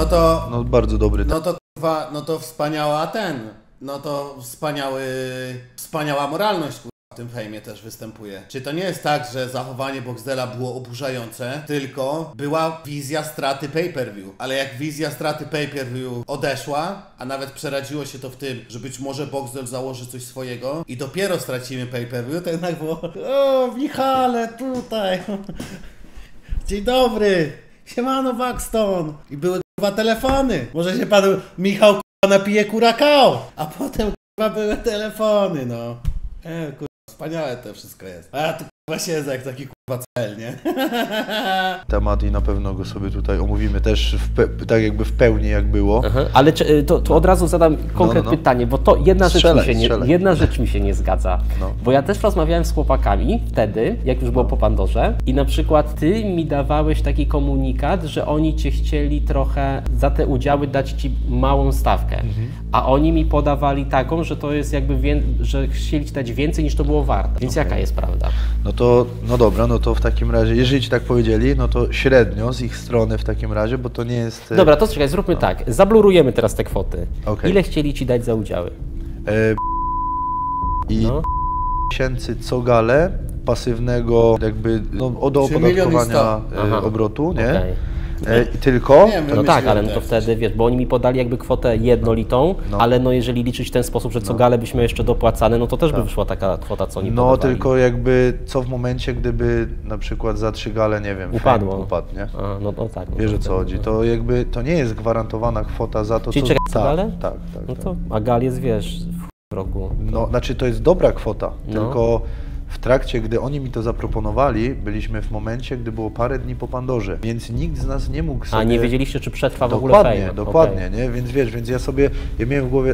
no bardzo dobry. No to kurwa, no to wspaniała moralność, kurwa, w tym Fame'ie też występuje. Czy to nie jest tak, że zachowanie Boxdela było oburzające, tylko była wizja straty pay-per-view. Ale jak wizja straty pay-per-view odeszła, a nawet przeradziło się to w tym, że być może Boxdel założy coś swojego i dopiero stracimy pay-per-view, to jednak było: o, Michale, tutaj. Dzień dobry. Siemano, Waxton. I były, kurwa, telefony. Może się panu Michał, kurwa, napije kurakao. A potem, kurwa, były telefony, no. Kurwa, wspaniałe to wszystko jest. A ja tu, kurwa, siedzę jak taki, cel, nie? Temat i na pewno go sobie tutaj omówimy też tak jakby w pełni jak było. Aha, ale to od razu zadam konkretne pytanie, bo to jedna rzecz mi się nie zgadza. No. Bo ja też rozmawiałem z chłopakami wtedy, jak już było po Pandorze i na przykład ty mi dawałeś taki komunikat, że oni cię chcieli trochę za te udziały dać ci małą stawkę, a oni mi podawali taką, że to jest jakby, że chcieli ci dać więcej niż to było warte. Więc jaka jest prawda? No dobra, no to w takim razie, jeżeli ci tak powiedzieli, no to średnio z ich strony w takim razie, bo to nie jest... Dobra, to czekaj, zróbmy tak, zablurujemy teraz te kwoty. Okay. Ile chcieli ci dać za udziały? Tysięcy co galę pasywnego jakby do opodatkowania obrotu, nie? Okay. Tylko? No tak, ale no to wtedy, wiesz, bo oni mi podali jakby kwotę jednolitą, ale no jeżeli liczyć w ten sposób, że co galę byśmy jeszcze dopłacane, no to też by wyszła taka kwota, co oni podawali. No tylko jakby co w momencie, gdyby na przykład za 3 gale, nie wiem, upadł, nie? A, no tak. Wiesz o co chodzi, to jakby to nie jest gwarantowana kwota za to, czyli co gale? Tak. No to, a gal jest, wiesz, w rogu. No, znaczy to jest dobra kwota, tylko w trakcie, gdy oni mi to zaproponowali, byliśmy w momencie, gdy było parę dni po Pandorze, więc nikt z nas nie mógł sobie... A nie wiedzieliście, czy przetrwa w ogóle fame? Dokładnie, nie? Więc wiesz, ja miałem w głowie,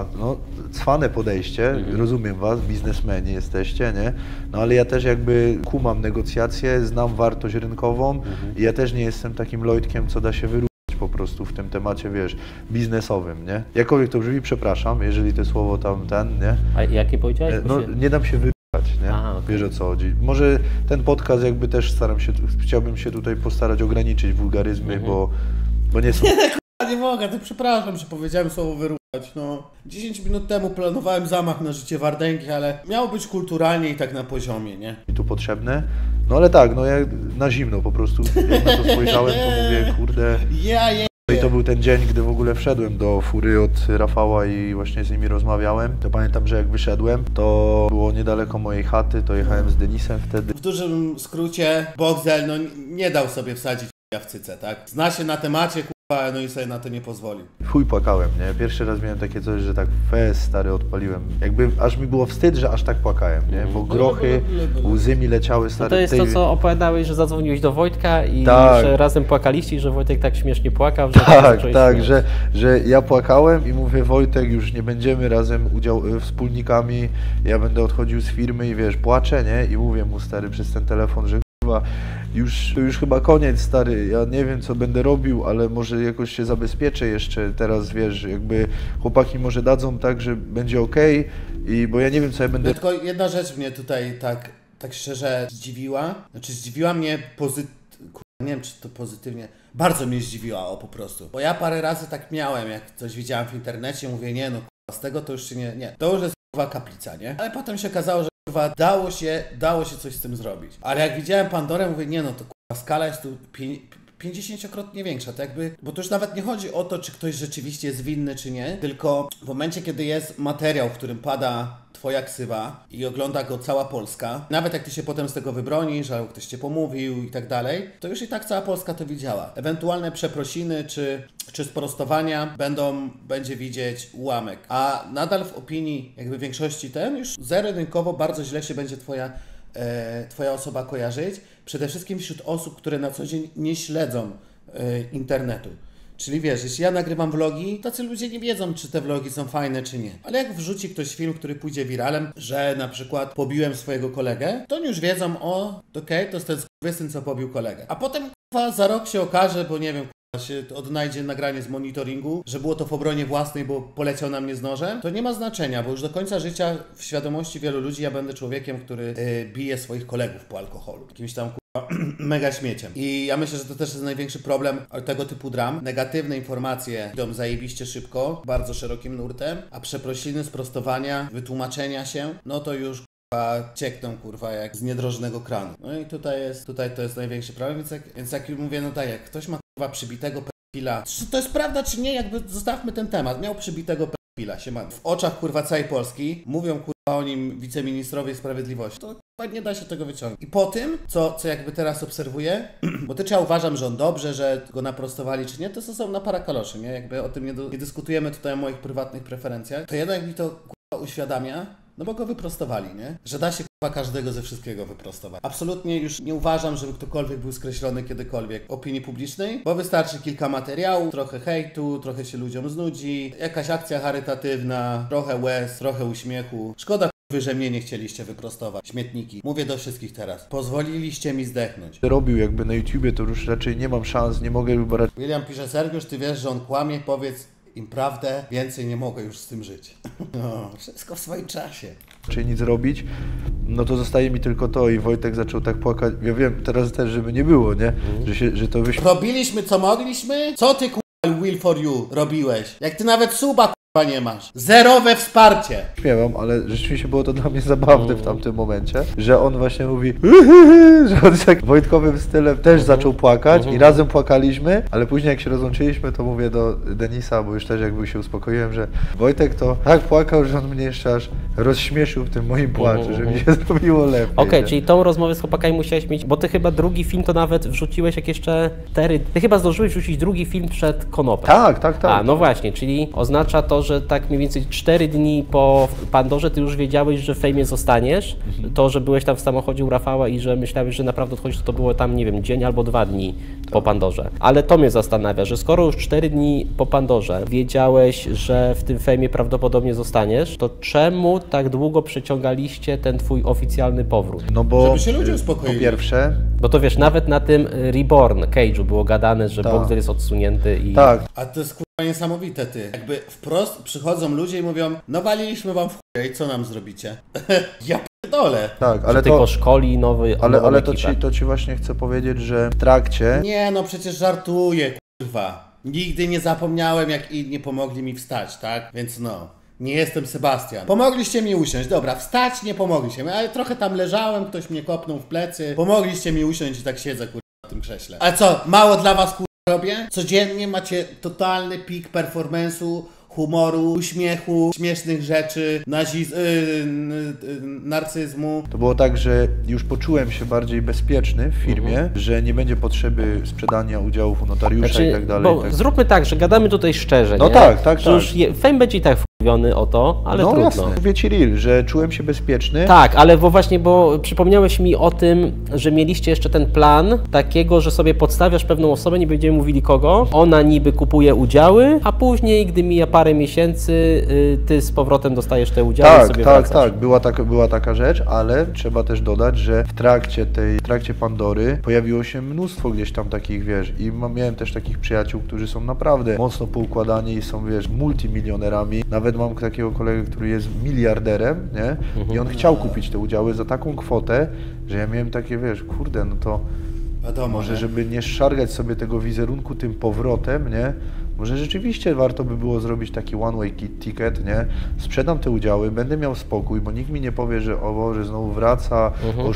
cwane podejście, rozumiem was, biznesmeni jesteście, nie? No ale ja też jakby kumam negocjacje, znam wartość rynkową i ja też nie jestem takim Lloydkiem, co da się wyrównać po prostu w tym temacie, wiesz, biznesowym, nie? Jakkolwiek to brzmi, przepraszam, jeżeli to słowo nie? A jakie powiedziałeś? No nie dam się nie? Wiesz o co chodzi. Może ten podcast jakby też chciałbym się tutaj postarać ograniczyć wulgaryzmy, bo nie są... Nie mogę, to przepraszam, że powiedziałem słowo wyruchać. No, 10 minut temu planowałem zamach na życie Wardęgi, ale miało być kulturalnie i tak na poziomie, nie? I tu potrzebne. No ale tak, ja na zimno po prostu, jak na to spojrzałem, to mówię, kurde... No i to był ten dzień, gdy w ogóle wszedłem do fury od Rafała i właśnie z nimi rozmawiałem. To pamiętam, że jak wyszedłem, to było niedaleko mojej chaty, to jechałem z Denisem wtedy. W dużym skrócie, Boxel nie dał sobie wsadzić w cyce, tak? Zna się na temacie, no i sobie na to nie pozwolił. Chuj płakałem, nie? Pierwszy raz miałem takie coś, że tak stary odpaliłem. Jakby aż mi było wstyd, że aż tak płakałem, nie? Bo grochy, łzy mi leciały, stary. No to jest to, co opowiadałeś, że zadzwoniłeś do Wojtka i że razem płakaliście i że Wojtek tak śmiesznie płakał, że że ja płakałem i mówię, Wojtek, już nie będziemy razem wspólnikami, ja będę odchodził z firmy i wiesz, płaczę, nie? I mówię mu, stary, przez ten telefon, że to już chyba koniec, stary, ja nie wiem, co będę robił, ale może jakoś się zabezpieczę jeszcze teraz, wiesz, jakby chłopaki może dadzą tak, że będzie okej, bo ja nie wiem, co ja będę... Tylko jedna rzecz mnie tutaj tak szczerze zdziwiła, zdziwiła mnie nie wiem, czy to pozytywnie, bardzo mnie zdziwiła, po prostu, bo ja parę razy tak miałem, jak coś widziałem w internecie, mówię, nie no, z tego to już się nie, to już jest kaplica, nie? Ale potem się okazało, że dało się coś z tym zrobić. Ale jak widziałem Pandorę, mówię, nie no, to skala jest tu 50-krotnie większa, to jakby, bo to już nawet nie chodzi o to, czy ktoś rzeczywiście jest winny, czy nie, tylko w momencie, kiedy jest materiał, w którym pada twoja ksywa i ogląda go cała Polska, nawet jak ty się potem z tego wybronisz, albo ktoś cię pomówił i tak dalej, to już i tak cała Polska to widziała. Ewentualne przeprosiny czy sprostowania będzie widzieć ułamek, a nadal w opinii jakby większości już zero-jedynkowo bardzo źle się będzie twoja osoba kojarzyć, przede wszystkim wśród osób, które na co dzień nie śledzą internetu. Czyli wiesz, jeśli ja nagrywam vlogi, tacy ludzie nie wiedzą, czy te vlogi są fajne, czy nie. Ale jak wrzuci ktoś film, który pójdzie wiralem, że na przykład pobiłem swojego kolegę, to oni już wiedzą, to jest ten skurwysyn, co pobił kolegę. A potem za rok się okaże, bo nie wiem, się odnajdzie nagranie z monitoringu, że było to w obronie własnej, bo poleciał na mnie z nożem, to nie ma znaczenia, bo już do końca życia w świadomości wielu ludzi ja będę człowiekiem, który bije swoich kolegów po alkoholu. Jakimś tam mega śmieciem. I ja myślę, że to też jest największy problem tego typu dram. Negatywne informacje idą zajebiście szybko, bardzo szerokim nurtem, a przeprosiny, sprostowania, wytłumaczenia się, no to już ciekną jak z niedrożnego kranu. No i tutaj to jest największy problem, więc jak mówię, jak ktoś ma przybitego pedofila, czy to jest prawda, czy nie, jakby zostawmy ten temat, miał przybitego pedofila, w oczach całej Polski, mówią o nim wiceministrowie sprawiedliwości, to nie da się tego wyciągnąć. I po tym, co jakby teraz obserwuję, bo też ja uważam, że on dobrze, że go naprostowali, czy nie, to są na parakaloszy, nie? Jakby o tym nie dyskutujemy tutaj o moich prywatnych preferencjach, to jednak mi to uświadamia, No bo go wyprostowali, nie? Że da się chyba każdego ze wszystkiego wyprostować. Absolutnie już nie uważam, żeby ktokolwiek był skreślony kiedykolwiek w opinii publicznej, bo wystarczy kilka materiałów, trochę hejtu, trochę się ludziom znudzi, jakaś akcja charytatywna, trochę łez, trochę uśmiechu. Szkoda, że mnie nie chcieliście wyprostować. Śmietniki. Mówię do wszystkich teraz. Pozwoliliście mi zdechnąć. Robił jakby na YouTubie, to już raczej nie mam szans, nie mogę wybrać. William pisze, Sergiusz, ty wiesz, że on kłamie, powiedz im prawdę, więcej nie mogę już z tym żyć. No, wszystko w swoim czasie. Czy nic robić, no to zostaje mi tylko to i Wojtek zaczął tak płakać. Ja wiem teraz też, żeby nie było, nie? Że to wyśmiał. Robiliśmy co mogliśmy? Co ty Will for you robiłeś? Jak ty nawet suba nie masz. Zerowe wsparcie. Śmiewam, ale rzeczywiście było to dla mnie zabawne w tamtym momencie, że on właśnie mówi, że on tak wojtkowym stylem też zaczął płakać i razem płakaliśmy, ale później jak się rozłączyliśmy, to mówię do Denisa, bo już też jakby się uspokoiłem, że Wojtek to tak płakał, że on mnie jeszcze aż rozśmieszył w tym moim płaczu, że mi się zrobiło lepiej. Okej, czyli tą rozmowę z chłopakami musiałeś mieć, bo ty chyba drugi film to nawet wrzuciłeś jak jeszcze ty chyba zdążyłeś wrzucić drugi film przed Konopem. Tak. A, no właśnie, czyli oznacza to, że tak mniej więcej 4 dni po Pandorze ty już wiedziałeś, że w Fejmie zostaniesz. To, że byłeś tam w samochodzie u Rafała i że myślałeś, że naprawdę odchodzisz, to było tam, nie wiem, dzień albo 2 dni po Pandorze. Ale to mnie zastanawia, że skoro już 4 dni po Pandorze wiedziałeś, że w tym Fejmie prawdopodobnie zostaniesz, to czemu tak długo przeciągaliście ten twój oficjalny powrót? No bo Żeby się ludzie uspokoili. Po pierwsze... Bo to wiesz, nawet na tym Reborn Cage'u było gadane, że Boxer jest odsunięty i... Tak. A to jest niesamowite, ty. Jakby wprost przychodzą ludzie i mówią, no waliliśmy wam w chuj i co nam zrobicie? Ja pierdolę. Tak, ale tylko szkoli nowy. Ale to ci właśnie chcę powiedzieć, że w trakcie... Nie, no przecież żartuję, kurwa. Nigdy nie zapomniałem, jak inni pomogli mi wstać, tak? Więc no, nie jestem Sebastian. Pomogliście mi usiąść, dobra, wstać nie pomogliście, ale trochę tam leżałem, ktoś mnie kopnął w plecy. Pomogliście mi usiąść i tak siedzę, kurwa, na tym krześle. Ale co, mało dla was, kurwa, robię? Codziennie macie totalny pik performance'u, humoru, uśmiechu, śmiesznych rzeczy, narcyzmu. To było tak, że już poczułem się bardziej bezpieczny w firmie, że nie będzie potrzeby sprzedania udziałów u notariusza i tak dalej. Bo zróbmy tak, że gadamy tutaj szczerze, no nie? Tak. Że już Fame będzie i tak wkurwiony o to, ale no trudno. Jasne. Mówię ci real, że czułem się bezpieczny. Tak, ale bo przypomniałeś mi o tym, że mieliście jeszcze ten plan takiego, że sobie podstawiasz pewną osobę, nie będziemy mówili kogo, ona niby kupuje udziały, a później, gdy mija parę miesięcy, ty z powrotem dostajesz te udziały i sobie wracasz. Tak, była taka rzecz, ale trzeba też dodać, że w trakcie Pandory pojawiło się mnóstwo gdzieś tam takich, wiesz, i miałem też takich przyjaciół, którzy są naprawdę mocno poukładani i są, wiesz, multimilionerami. Nawet mam takiego kolegę, który jest miliarderem, nie? I on chciał kupić te udziały za taką kwotę, że ja miałem takie, wiesz, kurde, no to wiadomo, może żeby nie szargać sobie tego wizerunku tym powrotem, nie? Może rzeczywiście warto by było zrobić taki one-way ticket, nie? Sprzedam te udziały, będę miał spokój, bo nikt mi nie powie, że o Boże, znowu wraca,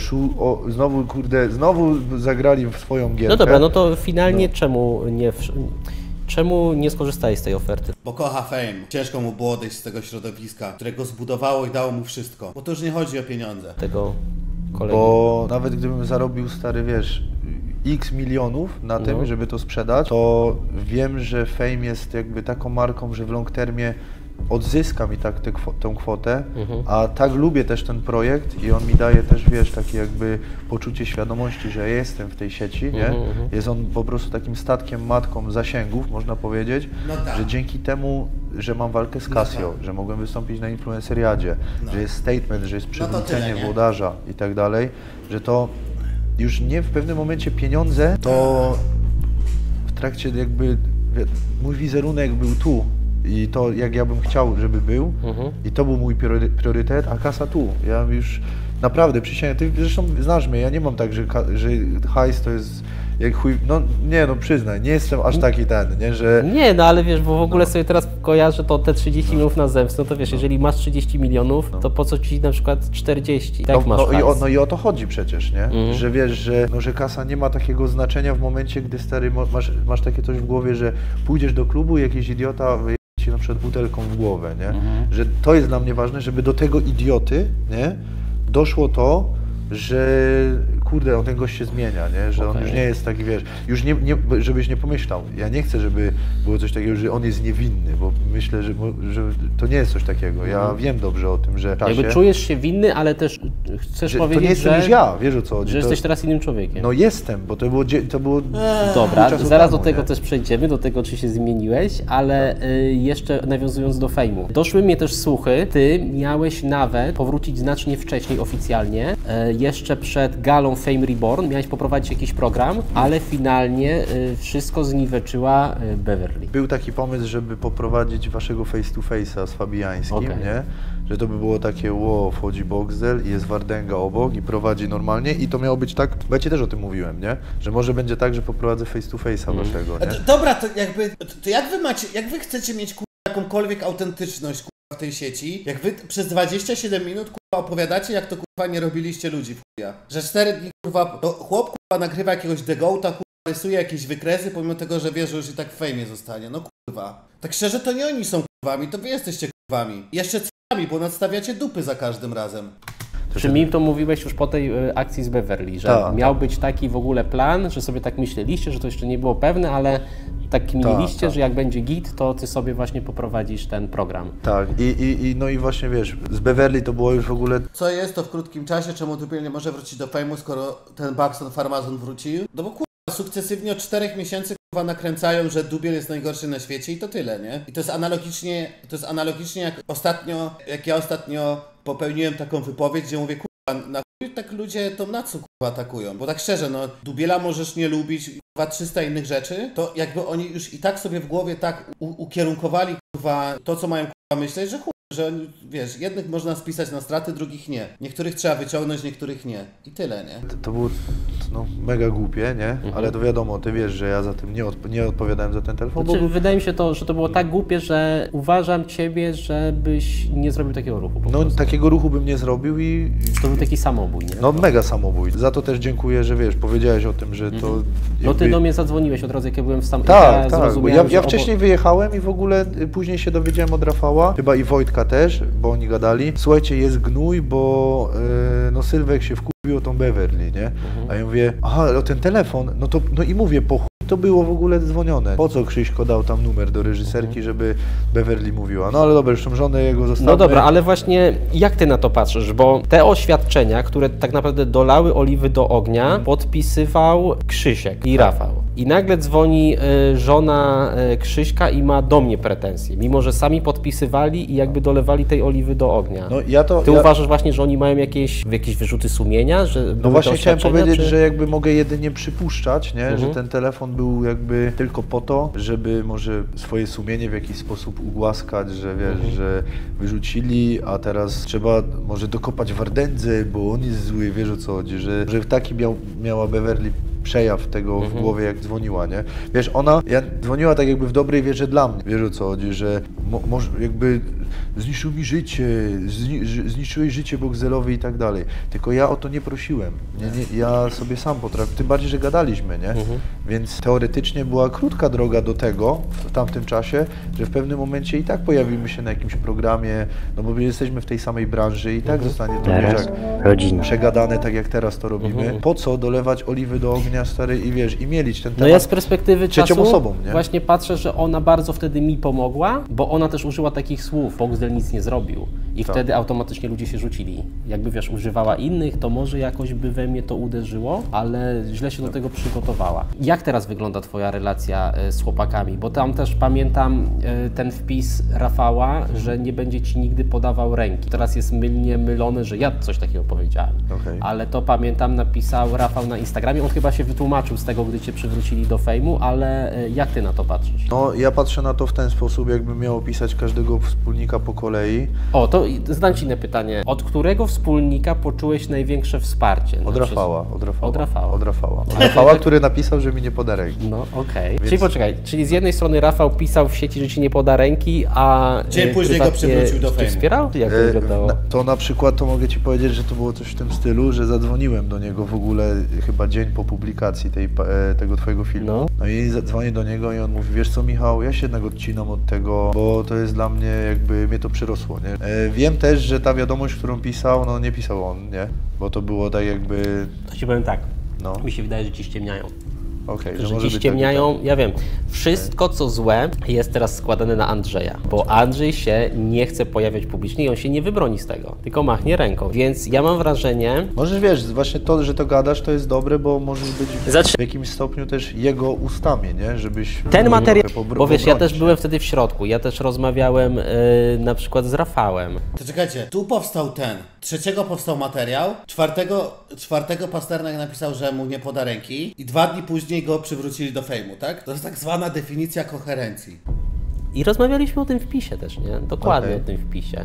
znowu zagrali w swoją gierkę. No dobra, no to finalnie czemu nie skorzystałeś z tej oferty? Bo kocha Fame. Ciężko mu było odejść z tego środowiska, które go zbudowało i dało mu wszystko. Bo to już nie chodzi o pieniądze. Tego kolegi. Bo nawet gdybym zarobił, stary, wiesz, x milionów na tym, żeby to sprzedać, to wiem, że Fame jest jakby taką marką, że w long termie odzyska mi tak tą kwotę, a tak lubię też ten projekt i on mi daje też, wiesz, takie jakby poczucie świadomości, że jestem w tej sieci, nie? Jest on po prostu takim statkiem matką zasięgów, można powiedzieć, że dzięki temu, że mam walkę z Casio, że mogłem wystąpić na influenceriadzie, że jest statement, że jest przywrócenie włodarza i tak dalej, że to już nie w pewnym momencie pieniądze, to w trakcie jakby mój wizerunek był tu i to jak ja bym chciał, żeby był i to był mój priorytet, a kasa tu. Ja już naprawdę przysięgam, ty zresztą znasz mnie, ja nie mam tak, że hajs to jest jak chuj, no nie, no przyznaj, nie jestem aż taki ten, nie, że... Nie, no ale wiesz, bo w ogóle sobie teraz kojarzę to te 30 milionów na zemstę, no to wiesz, jeżeli masz 30 milionów, to po co ci na przykład 40? Tak masz no i o to chodzi przecież, nie? Że wiesz, że kasa nie ma takiego znaczenia w momencie, gdy stary masz takie coś w głowie, że pójdziesz do klubu i jakiś idiota wyjedzie ci na przykład butelką w głowę, nie? Że to jest dla mnie ważne, żeby do tego idioty, nie? Doszło to, że kurde, ten gość się zmienia, nie? Że on już nie jest taki, wiesz, już nie, żebyś nie pomyślał, ja nie chcę, żeby było coś takiego, że on jest niewinny, bo myślę, że to nie jest coś takiego. Ja wiem dobrze o tym, że w czasie... Jakby czujesz się winny, ale też chcesz powiedzieć, to nie jestem już ja, wiesz o co chodzi. Że jesteś teraz innym człowiekiem. No jestem, bo to było Dobra, zaraz do tego też przejdziemy, do tego, czy się zmieniłeś, ale jeszcze nawiązując do fejmu. Doszły mnie też słuchy, ty miałeś nawet powrócić znacznie wcześniej oficjalnie, jeszcze przed galą Fame Reborn, miałeś poprowadzić jakiś program, ale finalnie wszystko zniweczyła Beverly. Był taki pomysł, żeby poprowadzić waszego face to face'a z Fabiańskim, nie? Że to by było takie, wchodzi Boxdel i jest Wardęga obok i prowadzi normalnie i to miało być tak, bo ja ci też o tym mówiłem, nie? Że może będzie tak, że poprowadzę face to face'a waszego, nie? Dobra, to jakby, to jak wy chcecie mieć jakąkolwiek autentyczność w tej sieci, jak wy przez 27 minut opowiadacie, jak to nie robiliście ludzi w chuja. Że 4 dni to chłop nagrywa jakiegoś degołta, rysuje jakieś wykresy, pomimo tego, że wie, że już i tak w fejmie zostanie. No Tak szczerze, to nie oni są kurwami, to wy jesteście kurwami. Jeszcze c***ami, bo nadstawiacie dupy za każdym razem. Czy mi to mówiłeś już po tej akcji z Beverly, że miał być taki w ogóle plan, że sobie tak myśleliście, że to jeszcze nie było pewne, ale tak kminiliście, że jak będzie git, to ty sobie właśnie poprowadzisz ten program. Tak, no i właśnie wiesz, z Beverly to było już w ogóle... Co jest to w krótkim czasie, czemu Dubiel nie może wrócić do fejmu, skoro ten Buxton Farmazon wrócił? No bo sukcesywnie od 4 miesięcy nakręcają, że Dubiel jest najgorszy na świecie i to tyle, nie? I to jest analogicznie jak ja ostatnio popełniłem taką wypowiedź, gdzie mówię, na chuj tak ludzie tą Natsu atakują, bo tak szczerze, no Dubiela możesz nie lubić, 300 innych rzeczy, to jakby oni już i tak sobie w głowie tak ukierunkowali to, co mają myśleć, że że wiesz, jednych można spisać na straty, drugich nie. Niektórych trzeba wyciągnąć, niektórych nie. I tyle, nie? To było mega głupie, nie? Ale to wiadomo, ty wiesz, że ja za tym nie odpowiadałem za ten telefon. Znaczy, wydaje mi się że to było tak głupie, że uważam ciebie, żebyś nie zrobił takiego ruchu. Takiego ruchu bym nie zrobił i... To był taki samobój, nie? No mega samobój. Za to też dziękuję, że wiesz, powiedziałeś o tym, że to... No ty do mnie zadzwoniłeś od razu, jak ja byłem w Tak, bo ja wcześniej wyjechałem i w ogóle później się dowiedziałem od Rafała, chyba i Wojtka też, bo oni gadali. Słuchajcie, jest gnój, bo Sylwek się wkurwił o tą Beverly, nie? A ja mówię, o ten telefon, no i mówię, po chuj to było w ogóle dzwonione. Po co Krzyśko dał tam numer do reżyserki, żeby Beverly mówiła? No ale dobra, już tą żonę jego zostawmy. No dobra, ale właśnie jak ty na to patrzysz? Bo te oświadczenia, które tak naprawdę dolały oliwy do ognia, podpisywał Krzysiek i Rafał. I nagle dzwoni żona Krzyśka i ma do mnie pretensje, mimo że sami podpisywali i jakby dolewali tej oliwy do ognia. Ty uważasz właśnie, że oni mają jakieś wyrzuty sumienia? Że no właśnie chciałem powiedzieć, że jakby mogę jedynie przypuszczać, nie? Że ten telefon był jakby tylko po to, żeby może swoje sumienie w jakiś sposób ugłaskać, że wiesz, że wyrzucili, a teraz trzeba może dokopać Wardędze, bo on jest zły, wiesz o co chodzi, że taki miała Beverly przejaw tego w głowie, jak dzwoniła, nie? Wiesz, ja dzwoniła tak jakby w dobrej wierze dla mnie, wiesz o co chodzi, że może jakby zniszczył mi życie, zniszczyłeś życie Boxdelowi i tak dalej. Tylko ja o to nie prosiłem, ja sobie sam potrafię, tym bardziej, że gadaliśmy, nie? Więc teoretycznie była krótka droga do tego w tamtym czasie, że w pewnym momencie i tak pojawimy się na jakimś programie, no bo jesteśmy w tej samej branży i tak zostanie to przegadane, tak jak teraz to robimy. Po co dolewać oliwy do ognia, stary, i wiesz, i mielić ten temat. No ja z perspektywy czasu osobą, nie? Właśnie patrzę, że ona bardzo wtedy mi pomogła, bo ona też użyła takich słów, Boxdel nic nie zrobił i wtedy automatycznie ludzie się rzucili. Jakby wiesz, używała innych, to może jakoś by we mnie to uderzyło, ale źle się do tego przygotowała. Jak teraz wygląda twoja relacja z chłopakami? Bo tam też pamiętam ten wpis Rafała, że nie będzie ci nigdy podawał ręki. Teraz jest mylone, że ja coś takiego powiedziałem. Ale to pamiętam, napisał Rafał na Instagramie, on chyba się wytłumaczył z tego, gdy cię przywrócili do fejmu, ale jak ty na to patrzysz? No, ja patrzę na to w ten sposób, jakbym miał opisać każdego wspólnika po kolei. O, to zadam ci inne pytanie. Od którego wspólnika poczułeś największe wsparcie? Od Rafała. Rafała, który napisał, że mi nie poda ręki. No, okej. Więc... Czyli poczekaj, czyli z jednej strony Rafał pisał w sieci, że ci nie poda ręki, a dzień później go przywrócił do fejmu. Wspierał? Jak to wyglądało? To na przykład, to mogę ci powiedzieć, że to było coś w tym stylu, że zadzwoniłem do niego w ogóle chyba dzień po publikacji tego twojego filmu. No i zadzwonię do niego i on mówi, wiesz co Michał, ja się jednak odcinam od tego, bo to jest dla mnie jakby, mnie to przyrosło, nie? Wiem też, że ta wiadomość, którą pisał, no nie pisał on, nie? Bo to było tak jakby... To ci powiem tak, No. mi się wydaje, że ci ściemniają. Okay, że ci ściemniają, ja wiem, wszystko co złe jest teraz składane na Andrzeja, bo Andrzej się nie chce pojawiać publicznie i on się nie wybroni z tego, tylko machnie ręką, więc ja mam wrażenie... Możesz, wiesz, właśnie to, że to gadasz, to jest dobre, bo możesz być w jakimś stopniu też jego ustami, nie? Żebyś... Ten materiał, bo wiesz, ja też byłem wtedy w środku, ja też rozmawiałem na przykład z Rafałem. To czekajcie, tu powstał ten, 3 powstał materiał, 4 Pasternak napisał, że mu nie poda ręki i 2 dni później go przywrócili do fejmu, tak? To jest tak zwana definicja koherencji. I rozmawialiśmy o tym wpisie też, nie? Dokładnie o tym wpisie.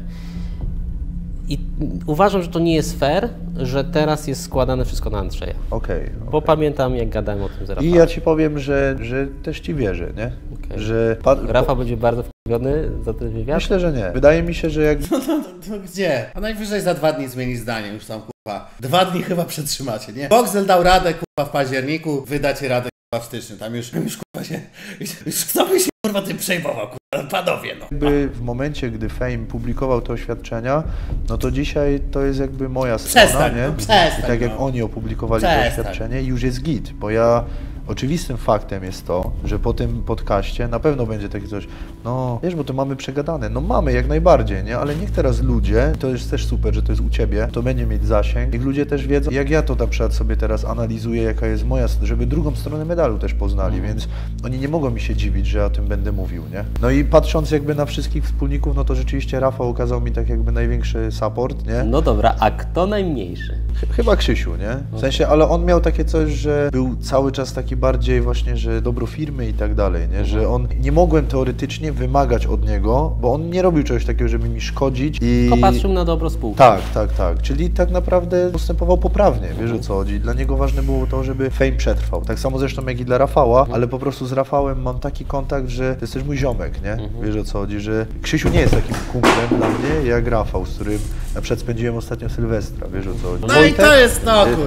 I uważam, że to nie jest fair, że teraz jest składane wszystko na Andrzeja. Bo pamiętam, jak gadałem o tym z Rafałem. I ja ci powiem, że też ci wierzę, nie? Że Rafał będzie bardzo wkurwiony za ten wywiad? Myślę, że nie. Wydaje mi się, że jak... No gdzie? A najwyżej za 2 dni zmieni zdanie, już tam kurwa. 2 dni chyba przetrzymacie, nie? Boxel dał radę kurwa w październiku, wydacie radę kurwa w styczniu. Tam już kurwa się... Już kto by się kurwa tym przejmował, kurwa, panowie, no. Jakby w momencie, gdy Fame publikował te oświadczenia, no to dzisiaj to jest jakby moja strona, Przestań, nie? no, przestań, I tak jak no. oni opublikowali to oświadczenie, już jest git, bo ja... Oczywistym faktem jest to, że po tym podcaście na pewno będzie takie coś, no wiesz, bo to mamy przegadane, no mamy jak najbardziej, nie? Ale niech teraz ludzie, to jest też super, że to jest u Ciebie, to będzie mieć zasięg, niech ludzie też wiedzą, jak ja to na przykład sobie teraz analizuję, jaka jest moja, żeby drugą stronę medalu też poznali, więc oni nie mogą mi się dziwić, że ja o tym będę mówił, nie? No i patrząc jakby na wszystkich wspólników, no to rzeczywiście Rafał okazał mi tak jakby największy support, nie? No dobra, a kto najmniejszy? Chyba Krzysiu, nie? W sensie, ale on miał takie coś, że był cały czas taki bardziej właśnie, że dobro firmy i tak dalej, nie? Że on, nie mogłem teoretycznie wymagać od niego, bo on nie robił czegoś takiego, żeby mi szkodzić i... Tylko patrzył na dobro spółki. Tak. Czyli tak naprawdę postępował poprawnie, wiesz o co chodzi. Dla niego ważne było to, żeby Fame przetrwał. Tak samo zresztą jak i dla Rafała, ale po prostu z Rafałem mam taki kontakt, że to jest też mój ziomek, nie? Wiesz o co chodzi, że Krzysiu nie jest takim kumplem dla mnie jak Rafał, z którym na przykład spędziłem ostatnio Sylwestra, wiesz o co chodzi. No i to jest to, kurwa.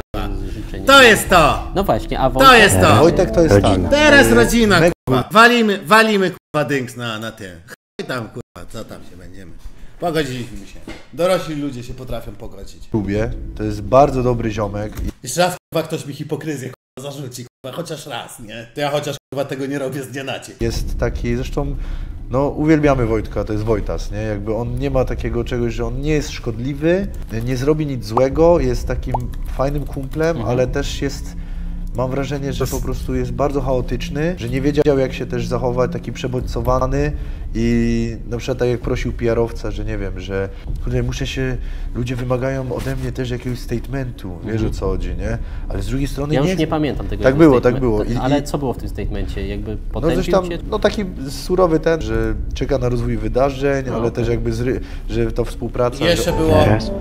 To jest to! No właśnie, a Wojtek... To jest to! Wojtek to jest tak. Teraz rodzina, kurwa. Walimy kurwa dynks na tym. Chuj tam, kurwa, co tam się będziemy. Pogodziliśmy się. Dorośli ludzie się potrafią pogodzić. Lubię, to jest bardzo dobry ziomek. Jeszcze raz, kurwa, ktoś mi hipokryzję, kurwa, zarzuci, kurwa, chociaż raz, nie? To ja chociaż, kurwa, tego nie robię z dnia na dzień. Jest taki, zresztą, no uwielbiamy Wojtka, to jest Wojtas, nie? Jakby on nie ma takiego czegoś, że on nie jest szkodliwy, nie zrobi nic złego, jest takim fajnym kumplem, ale też jest... Mam wrażenie, że po prostu jest bardzo chaotyczny, że nie wiedział jak się też zachować, taki przebodźcowany i na przykład tak jak prosił PR-owca, że nie wiem, że kurde, ludzie wymagają ode mnie też jakiegoś statementu, wiesz o co chodzi, nie? Ale z drugiej strony ja już nie pamiętam tego. Tak było. Ale co było w tym statemencie? Jakby potępił cię? No taki surowy ten, że czeka na rozwój wydarzeń, ale też jakby, że to współpraca... Jeszcze było...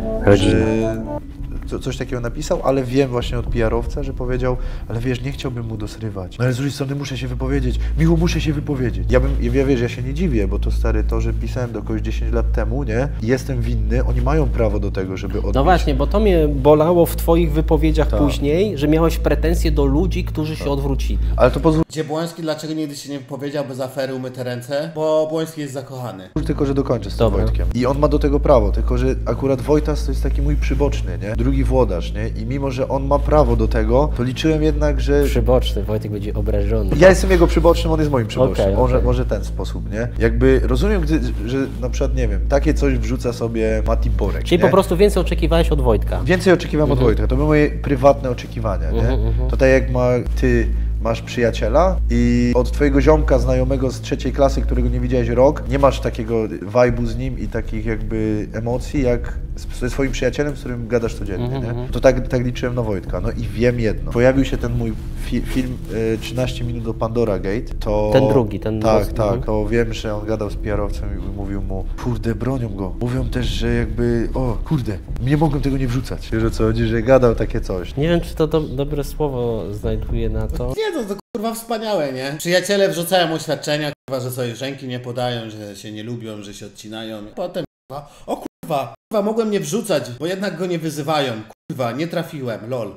Coś takiego napisał, ale wiem właśnie od PR-owca, że powiedział, ale wiesz, nie chciałbym mu dosrywać. No ale z drugiej strony muszę się wypowiedzieć. Michu, muszę się wypowiedzieć. Ja się nie dziwię, bo to stary, to, że pisałem do kogoś 10 lat temu, nie? I jestem winny, oni mają prawo do tego, żeby odbić. No właśnie, bo to mnie bolało w twoich wypowiedziach później, że miałeś pretensje do ludzi, którzy się odwrócili. Ale to pozwól... Gdzie Błoński, dlaczego nigdy się nie wypowiedział bez afery Umyte Ręce? Bo Błoński jest zakochany. Tylko, że dokończę z tym Wojtkiem. I on ma do tego prawo, tylko, że akurat Wojtas to jest taki mój przyboczny, nie? Drugi włodarz, nie? I mimo, że on ma prawo do tego, to liczyłem jednak, że... Przyboczny, Wojtek będzie obrażony. Ja jestem jego przybocznym, on jest moim przybocznym. Okay. Może ten sposób, nie? Jakby rozumiem, że na przykład, nie wiem, takie coś wrzuca sobie Mati Borek, czyli nie? po prostu więcej oczekiwałeś od Wojtka. Więcej oczekiwałem od Wojtka, to były moje prywatne oczekiwania, nie? To tak jak masz przyjaciela i od twojego ziomka znajomego z 3. klasy, którego nie widziałeś rok, nie masz takiego vibe'u z nim i takich jakby emocji jak ze swoim przyjacielem, z którym gadasz codziennie, nie? To tak liczyłem na Wojtka. No i wiem jedno. Pojawił się ten mój film 13 minut do Pandora Gate, to... Ten drugi, ten... Tak, to wiem, że on gadał z PR-owcem i mówił mu, kurde, bronią go. Mówią też, że jakby, o, kurde, nie mogłem tego nie wrzucać. Wiesz o co chodzi, że gadał takie coś. Nie wiem, czy to dobre słowo znajduje na to. Nie, to kurwa wspaniałe, nie? Przyjaciele wrzucają oświadczenia, kurwa, że sobie ręki nie podają, że się nie lubią, że się odcinają. Potem, kurwa, o kurwa, mogłem nie wrzucać, bo jednak go nie wyzywają. Kurwa, nie trafiłem, lol.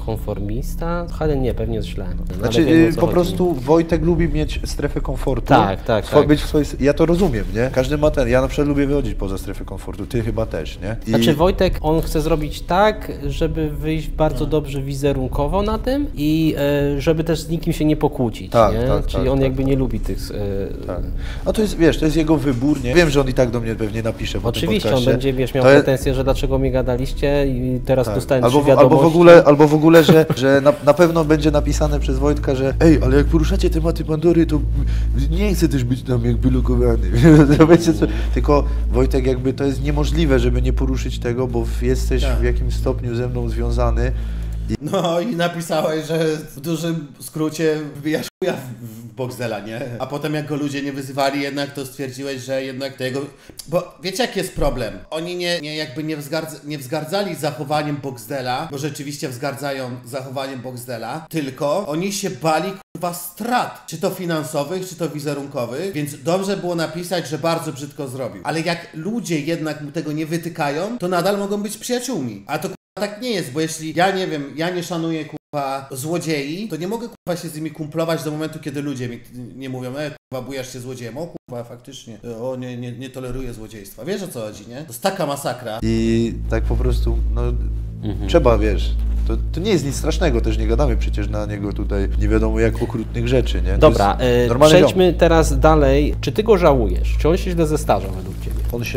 Konformista? Ale nie, pewnie jest źle. Znaczy wiem, po prostu Wojtek lubi mieć strefę komfortu. Tak. Być w swojej... Ja to rozumiem, nie? Każdy ma ten. Ja na przykład lubię wychodzić poza strefę komfortu, ty chyba też, nie? Znaczy Wojtek, on chce zrobić tak, żeby wyjść bardzo dobrze wizerunkowo na tym i żeby też z nikim się nie pokłócić, nie? Czyli on jakby nie lubi tych... Tak. A to jest, wiesz, to jest jego wybór, nie? Wiem, że on i tak do mnie pewnie napisze po Oczywiście, tym on będzie, wiesz, miał pretensje, że dlaczego mnie gadaliście i teraz dostałem 3 wiadomości. Albo w ogóle, że na pewno będzie napisane przez Wojtka, że ej, ale jak poruszacie tematy Pandory, to nie chcę też być tam jakby blokowany. Tylko Wojtek, jakby to jest niemożliwe, żeby nie poruszyć tego, bo jesteś w jakimś stopniu ze mną związany. No i napisałeś, że w dużym skrócie wbijasz chuja w Boxdela, nie? A potem jak go ludzie nie wyzywali jednak, to stwierdziłeś, że jednak tego... Bo wiecie jaki jest problem? Oni nie wzgardzali zachowaniem Boxdela, bo rzeczywiście wzgardzają zachowaniem Boxdela, tylko oni się bali kurwa strat, czy to finansowych, czy to wizerunkowych, więc dobrze było napisać, że bardzo brzydko zrobił. Ale jak ludzie jednak mu tego nie wytykają, to nadal mogą być przyjaciółmi. A to tak nie jest, bo jeśli ja nie wiem, ja nie szanuję kurwa złodziei, to nie mogę kurwa się z nimi kumplować do momentu, kiedy ludzie mi nie mówią, kurwa bujasz się złodziejem, o kurwa faktycznie, o nie toleruję złodziejstwa. Wiesz o co chodzi, nie? To jest taka masakra. I tak po prostu, no trzeba, wiesz, to nie jest nic strasznego, też nie gadamy przecież na niego tutaj nie wiadomo jak okrutnych rzeczy, nie? Dobra, przejdźmy teraz dalej. Czy ty go żałujesz? Czy on się źle zestarzał według ciebie?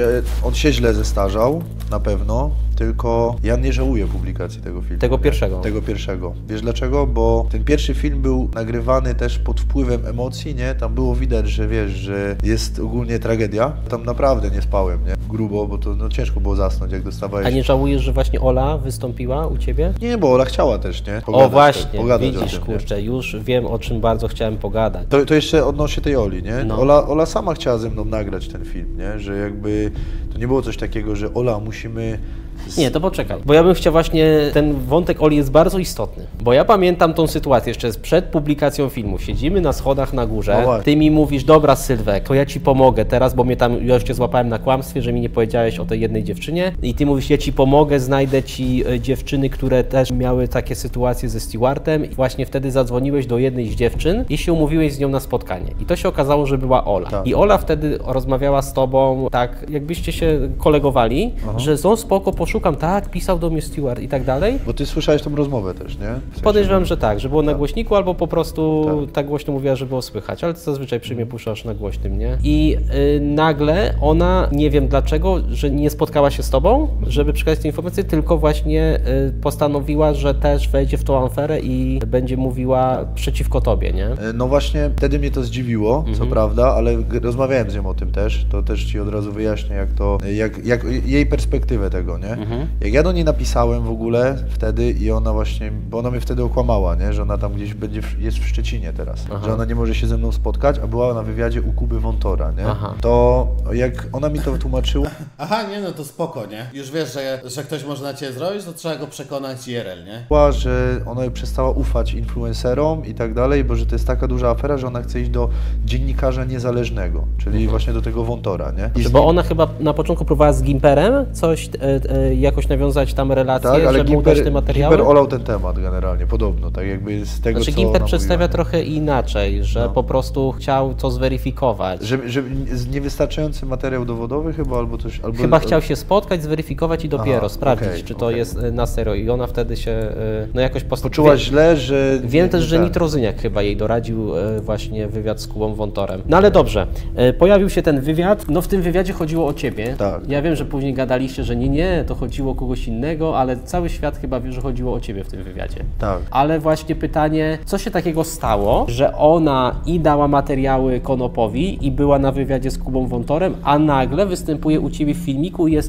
On się źle zestarzał, na pewno, tylko ja nie żałuję publikacji tego filmu. Tego pierwszego? Tego pierwszego. Wiesz dlaczego? Bo ten pierwszy film był nagrywany też pod wpływem emocji, nie? Tam było widać, że wiesz, że jest ogólnie tragedia. Tam naprawdę nie spałem, nie? Grubo, bo to ciężko było zasnąć, jak dostawałeś... A nie żałujesz, że właśnie Ola wystąpiła u ciebie? Nie, bo Ola chciała też, nie? Pogadać, o właśnie, widzisz, o tym, kurczę, już wiem, o czym bardzo chciałem pogadać. To jeszcze odnośnie tej Oli, nie? No. Ola sama chciała ze mną nagrać ten film, nie? Że jakby to nie było coś takiego, że Ola, musimy... Nie, to poczekaj, bo ja bym chciał właśnie, ten wątek Oli jest bardzo istotny, bo ja pamiętam tą sytuację jeszcze przed publikacją filmu, siedzimy na schodach na górze, ty mi mówisz, dobra Sylwek, to ja ci pomogę teraz, bo mnie tam, już cię złapałem na kłamstwie, że mi nie powiedziałeś o tej jednej dziewczynie i ty mówisz, ja ci pomogę, znajdę ci dziewczyny, które też miały takie sytuacje ze Stewartem i właśnie wtedy zadzwoniłeś do jednej z dziewczyn i się umówiłeś z nią na spotkanie i to się okazało, że była Ola. Tak. I Ola wtedy rozmawiała z tobą tak, jakbyście się kolegowali, że są spoko, poszukam, tak, pisał do mnie Stewart i tak dalej. Bo ty słyszałeś tą rozmowę też, nie? W sensie, podejrzewam, że tak, że było na głośniku albo po prostu tak głośno mówiła, że było słychać, ale to zazwyczaj przy mnie puszczasz na głośnym, nie? I nagle ona, nie wiem dlaczego, że nie spotkała się z tobą, żeby przekazać te informacje, tylko właśnie postanowiła, że też wejdzie w tą aferę i będzie mówiła przeciwko tobie, nie? No właśnie, wtedy mnie to zdziwiło, co prawda, ale rozmawiałem z nią o tym też, to też ci od razu wyjaśnię, jak jej perspektywę tego, nie? Jak ja do niej napisałem w ogóle wtedy i ona właśnie, bo ona mnie wtedy okłamała, nie? Że ona tam gdzieś jest w Szczecinie teraz, że ona nie może się ze mną spotkać, a była na wywiadzie u Kuby Wątora, nie? To jak ona mi to wytłumaczyła... Aha, nie, no to spoko, nie? Już wiesz, że ktoś może na ciebie zrobić, to trzeba go przekonać IRL, nie? Że ona przestała ufać influencerom i tak dalej, bo że to jest taka duża afera, że ona chce iść do dziennikarza niezależnego, czyli właśnie do tego Wątora, nie? Bo ona chyba na początku próbowała z Gimperem coś jakoś nawiązać tam relacje, tak, ale żeby mu dać te materiały? Gimper olał ten temat generalnie, podobno, tak jakby z tego, znaczy, co Gimper ona przedstawia mówiła, trochę inaczej, że po prostu chciał to zweryfikować. Że niewystarczający materiał dowodowy chyba, albo coś... Chyba chciał się spotkać, zweryfikować i dopiero sprawdzić, czy to jest na serio. I ona wtedy się jakoś poczuła źle, że... Wiem też, że Nitrozyniak chyba jej doradził właśnie wywiad z Kubą Wątorem. No ale dobrze, pojawił się ten wywiad, no w tym wywiadzie chodziło o ciebie. Tak. Ja wiem, że później gadaliście, że nie, to chodziło o kogoś innego, ale cały świat chyba wie, że chodziło o ciebie w tym wywiadzie. Tak. Ale właśnie pytanie, co się takiego stało, że ona i dała materiały Konopowi i była na wywiadzie z Kubą Wątorem, a nagle występuje u ciebie w filmiku i jest,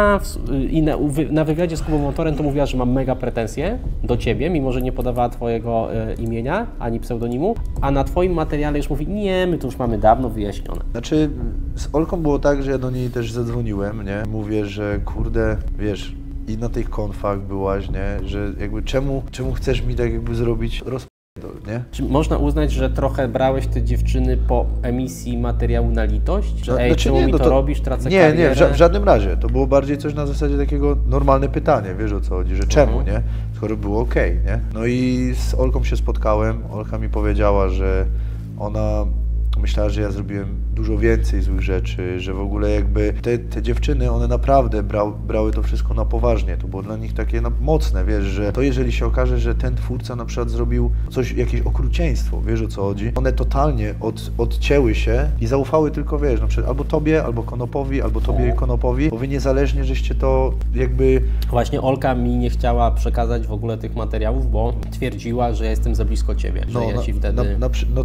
na wywiadzie z Kubą Wątorem to mówiła, że mam mega pretensje do ciebie, mimo że nie podawała twojego imienia, ani pseudonimu, a na twoim materiale już mówi, nie, my to już mamy dawno wyjaśnione. Znaczy, z Olką było tak, że ja do niej też zadzwoniłem, nie? Mówię, że kurde, wiesz, i na tych konfach byłaś, nie? Że jakby czemu chcesz mi tak jakby zrobić nie? Czy można uznać, że trochę brałeś te dziewczyny po emisji materiału na litość? Że czemu mi to robisz, tracę karierę? Nie, w żadnym razie. To było bardziej coś na zasadzie takiego normalne pytanie, wiesz o co chodzi, że czemu, nie? Skoro było okej, nie? No i z Olką się spotkałem, Olka mi powiedziała, że ona myślała, że ja zrobiłem dużo więcej złych rzeczy, że w ogóle jakby te dziewczyny, one naprawdę brały to wszystko na poważnie. To było dla nich takie mocne, wiesz, że to jeżeli się okaże, że ten twórca na przykład zrobił coś, jakieś okrucieństwo, wiesz o co chodzi, one totalnie odcięły się i zaufały tylko, wiesz, na przykład albo tobie, albo Konopowi, albo tobie i Konopowi, bo wy niezależnie, żeście to jakby... Właśnie Olka mi nie chciała przekazać w ogóle tych materiałów, bo twierdziła, że ja jestem za blisko ciebie, że ja ci wtedy...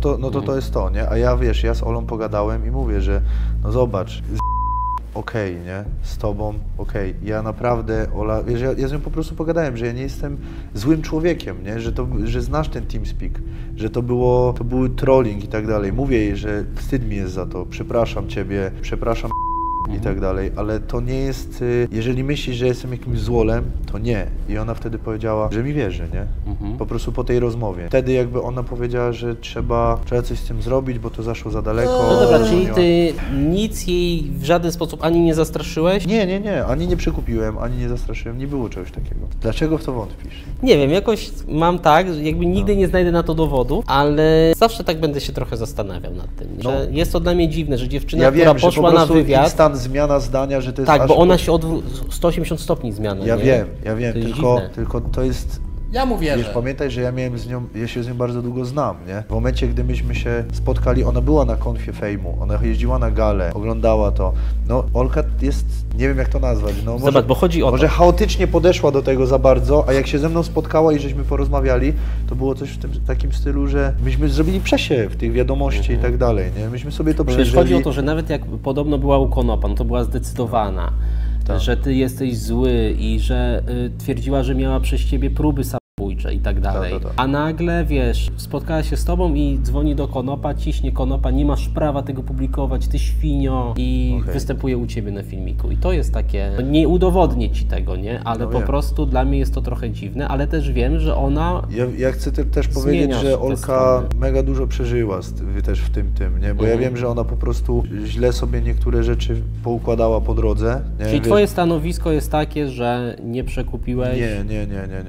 To jest to, nie? A ja, wiesz, ja z Olą pogadałem i mówię, że no zobacz, okej, nie? Z tobą, okej. Ja naprawdę, Ola, wiesz, ja z nią po prostu pogadałem, że ja nie jestem złym człowiekiem, nie? Że znasz ten TeamSpeak, że to był trolling i tak dalej. Mówię jej, że wstyd mi jest za to, przepraszam ciebie, przepraszam i tak dalej, ale to nie jest, jeżeli myślisz, że jestem jakimś złolem, to nie. I ona wtedy powiedziała, że mi wierzy, nie? Po prostu po tej rozmowie. Wtedy jakby ona powiedziała, że trzeba coś z tym zrobić, bo to zaszło za daleko. No dobra, czyli ty nic jej w żaden sposób ani nie zastraszyłeś? Nie, ani nie przekupiłem, ani nie zastraszyłem, nie było czegoś takiego. Dlaczego w to wątpisz? Nie wiem, jakoś mam tak, że jakby nigdy nie znajdę na to dowodu, ale zawsze tak będę się trochę zastanawiał nad tym, że jest to dla mnie dziwne, że dziewczyna, która poszła na wywiad... Zmiana zdania, że to jest... Tak, bo ona się 180 stopni zmiana. Ja wiem, tylko to jest... Ja mu wierzę. Wiesz, pamiętaj, że ja się z nią bardzo długo znam, nie? W momencie, gdy myśmy się spotkali, ona była na konfie fejmu, ona jeździła na galę, oglądała to. No, Olka jest, nie wiem jak to nazwać, no może, zobacz, bo chodzi o może chaotycznie podeszła do tego za bardzo, a jak się ze mną spotkała i żeśmy porozmawiali, to było coś w tym takim stylu, że myśmy zrobili przesiew tych wiadomości i tak dalej, nie? Myśmy sobie to przeżyli. Chodzi o to, że nawet jak podobno była u Konopa, no to była zdecydowana. Że ty jesteś zły i że twierdziła, że miała przez ciebie próby samobójcze i tak dalej. A nagle, wiesz, spotkała się z tobą i dzwoni do Konopa, ciśnie Konopa, nie masz prawa tego publikować, ty świnio, i występuje u ciebie na filmiku. I to jest takie, nie udowodnię ci tego, nie? Ale po prostu dla mnie jest to trochę dziwne, ale też wiem, że ona... Ja chcę też powiedzieć, że Olka mega dużo przeżyła też w tym, nie? Bo ja wiem, że ona po prostu źle sobie niektóre rzeczy poukładała po drodze. Nie? Czyli twoje stanowisko jest takie, że nie przekupiłeś... Nie.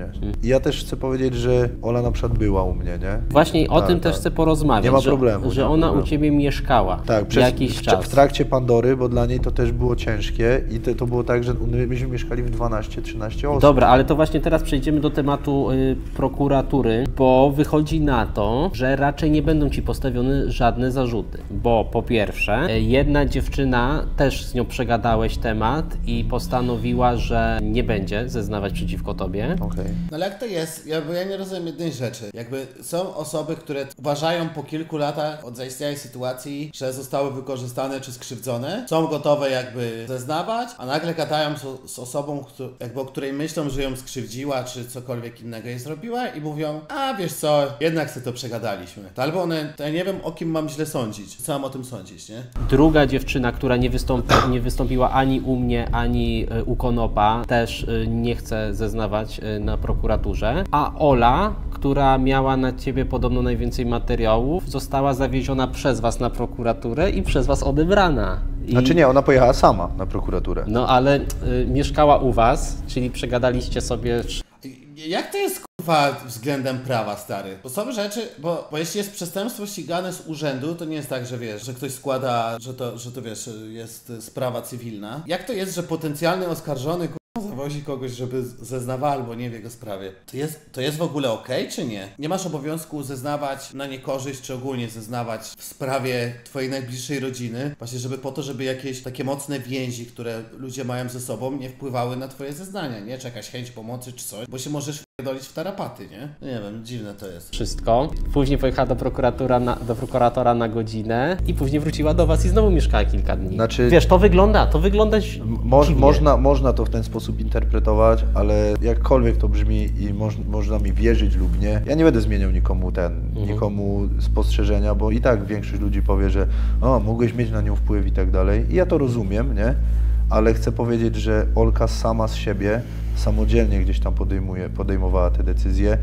Ja też chcę powiedzieć, że Ola na przykład była u mnie, nie? Właśnie o tym też chcę porozmawiać. Nie ma problemu. Że ona u ciebie mieszkała jakiś czas. W trakcie Pandory, bo dla niej to też było ciężkie i to było tak, że myśmy mieszkali w 12-13 osób. Dobra, ale to właśnie teraz przejdziemy do tematu prokuratury, bo wychodzi na to, że raczej nie będą ci postawione żadne zarzuty. Bo po pierwsze, jedna dziewczyna, też z nią przegadałeś temat i postanowiła, że nie będzie zeznawać przeciwko tobie. Okay. No ale jak to jest? Ja nie rozumiem jednej rzeczy. Jakby są osoby, które uważają po kilku latach od zaistniałej sytuacji, że zostały wykorzystane czy skrzywdzone, są gotowe jakby zeznawać, a nagle gadają z osobą, o której myślą, że ją skrzywdziła, czy cokolwiek innego jej zrobiła i mówią, a wiesz co, jednak sobie to przegadaliśmy. To albo to ja nie wiem, o kim mam źle sądzić, co mam o tym sądzić, nie? Druga dziewczyna, która nie wystąpiła ani u mnie, ani u Konopa, też nie chce zeznawać na prokuraturze, a Ola, która miała na ciebie podobno najwięcej materiałów, została zawieziona przez was na prokuraturę i przez was odebrana. Znaczy nie, ona pojechała sama na prokuraturę. No ale mieszkała u was, czyli przegadaliście sobie... Jak to jest kurwa względem prawa, stary? Bo są rzeczy, bo jeśli jest przestępstwo ścigane z urzędu, to nie jest tak, że wiesz, że ktoś składa, że to wiesz, jest sprawa cywilna. Jak to jest, że potencjalny oskarżony zawozi kogoś, żeby zeznawał albo nie w jego sprawie? To jest w ogóle okej, czy nie? Nie masz obowiązku zeznawać na niekorzyść, czy ogólnie zeznawać w sprawie twojej najbliższej rodziny, właśnie żeby jakieś takie mocne więzi, które ludzie mają ze sobą, nie wpływały na twoje zeznania, nie? Czy jakaś chęć pomocy, czy coś, bo się możesz dolić w tarapaty, nie? Nie wiem, dziwne to jest. Wszystko. Później pojechała do prokuratora na godzinę i później wróciła do was i znowu mieszkała kilka dni. Znaczy, wiesz, to wygląda można to w ten sposób interpretować, ale jakkolwiek to brzmi i można mi wierzyć lub nie, ja nie będę zmieniał nikomu spostrzeżenia, bo i tak większość ludzi powie, że mogłeś mieć na nią wpływ i tak dalej. I ja to rozumiem, nie? Ale chcę powiedzieć, że Olka sama z siebie samodzielnie gdzieś tam podejmowała te decyzje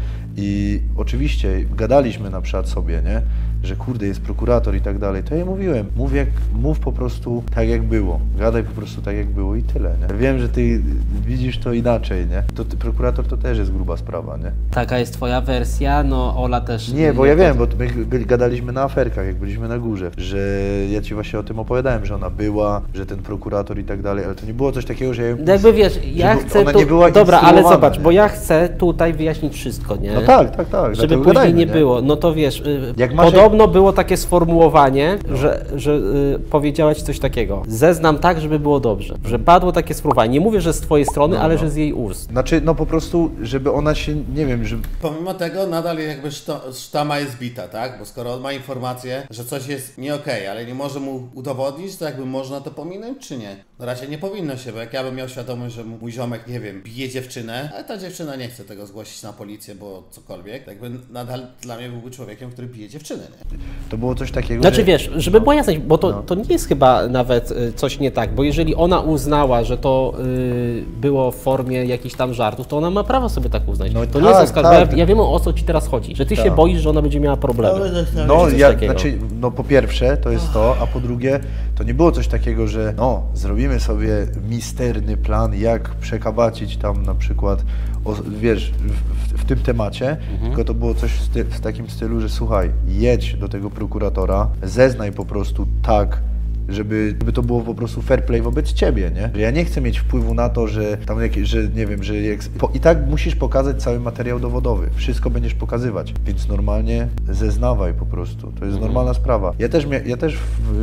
i oczywiście gadaliśmy na przykład sobie, nie? Że kurde, jest prokurator i tak dalej, to ja mówiłem, mów po prostu tak jak było, gadaj po prostu tak jak było i tyle, nie? Wiem, że ty widzisz to inaczej, nie? Prokurator to też jest gruba sprawa, nie? Taka jest twoja wersja, no Ola też... Nie, bo ja wiem, bo my gadaliśmy na aferkach, jak byliśmy na górze, że ja ci właśnie o tym opowiadałem, że ona była, że ten prokurator i tak dalej, ale to nie było coś takiego, że ja... Jakby wiesz, ja chcę ona tu... nie była Dobra, ale zobacz, nie? bo ja chcę tutaj wyjaśnić wszystko, nie? No tak. Żeby później gadajmy, nie było. No to wiesz, Jak masz... podobno było takie sformułowanie, że powiedziałaś coś takiego. Zeznam tak, żeby było dobrze. Że padło takie sformułowanie. Nie mówię, że z twojej strony, ale że z jej ust. Znaczy, no po prostu, żeby ona się, nie wiem, że... Pomimo tego nadal jakby sztama jest bita, tak? Bo skoro on ma informację, że coś jest nie okej, ale nie może mu udowodnić, to jakby można to pominąć, czy nie? No raczej nie powinno się, bo jak ja bym miał świadomość, że mój ziomek, nie wiem, bije dziewczynę, ale ta dziewczyna nie chce tego zgłosić na policję, bo cokolwiek, jakby nadal dla mnie byłby człowiekiem, który bije dziewczynę, nie? To było coś takiego, Znaczy że... wiesz, żeby była jasność, bo to nie jest chyba nawet coś nie tak, bo jeżeli ona uznała, że to było w formie jakichś tam żartów, to ona ma prawo sobie tak uznać. No to nie jest oskarżenie, tak. ja wiem, o co ci teraz chodzi, że ty się boisz, że ona będzie miała problemy. No, takiego. znaczy, no po pierwsze to jest to, a po drugie to nie było coś takiego, że no, zrobimy sobie misterny plan, jak przekabacić tam na przykład, wiesz, w tym temacie, tylko to było coś w takim stylu, że słuchaj, jedź do tego prokuratora, zeznaj po prostu tak, żeby to było po prostu fair play wobec ciebie, nie? Że ja nie chcę mieć wpływu na to, że tam że nie wiem, że i tak musisz pokazać cały materiał dowodowy. Wszystko będziesz pokazywać, więc normalnie zeznawaj po prostu. To jest normalna sprawa. Ja też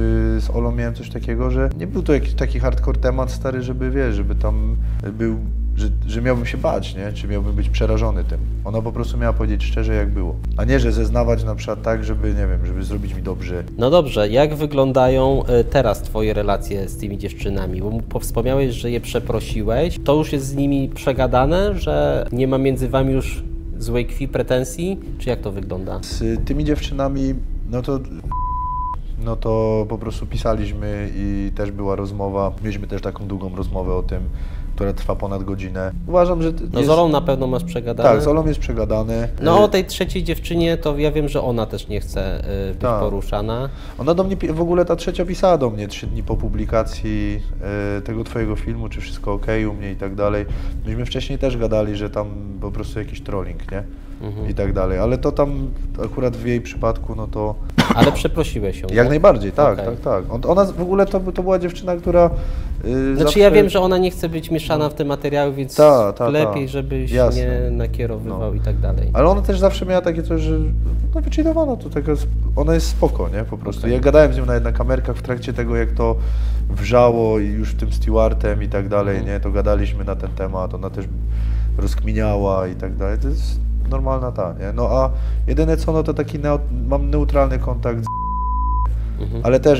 z Olą miałem coś takiego, że nie był to jakiś taki hardcore temat stary, żeby wiesz, żeby tam był, że miałbym się bać, nie? Czy miałbym być przerażony tym. Ona po prostu miała powiedzieć szczerze, jak było. A nie, że zeznawać na przykład tak, żeby, nie wiem, żeby zrobić mi dobrze. No dobrze, jak wyglądają teraz twoje relacje z tymi dziewczynami? Bo wspomniałeś, że je przeprosiłeś. To już jest z nimi przegadane, że nie ma między wami już złej krwi, pretensji? Czy jak to wygląda? Z tymi dziewczynami, no to po prostu pisaliśmy i też była rozmowa. Mieliśmy też taką długą rozmowę o tym, która trwa ponad godzinę. Uważam, że... No z Olą na pewno masz przegadane. Tak, z Olą jest przegadane. No o tej trzeciej dziewczynie to ja wiem, że ona też nie chce być poruszana. Ona do mnie, w ogóle ta trzecia pisała do mnie 3 dni po publikacji tego twojego filmu, czy wszystko okej u mnie i tak dalej. Myśmy wcześniej też gadali, że tam po prostu jakiś trolling, nie? I tak dalej, ale to tam akurat w jej przypadku, no to... Ale przeprosiłeś ją. Jak no? najbardziej, tak, Okay. tak. Ona w ogóle to była dziewczyna, która... Znaczy zawsze... ja wiem, że ona nie chce być mieszana w te materiały, więc lepiej, żebyś nie nakierowywał i tak dalej. Ale ona też zawsze miała takie coś, że no wychillowana, to taka, ona jest spoko, nie? Po prostu. Ja gadałem z nią nawet na kamerkach w trakcie tego, jak to wrzało i już tym Stewartem i tak dalej, nie? To gadaliśmy na ten temat, ona też rozkminiała i tak dalej. To jest normalna nie? No a jedyne co, no to taki mam neutralny kontakt z ale też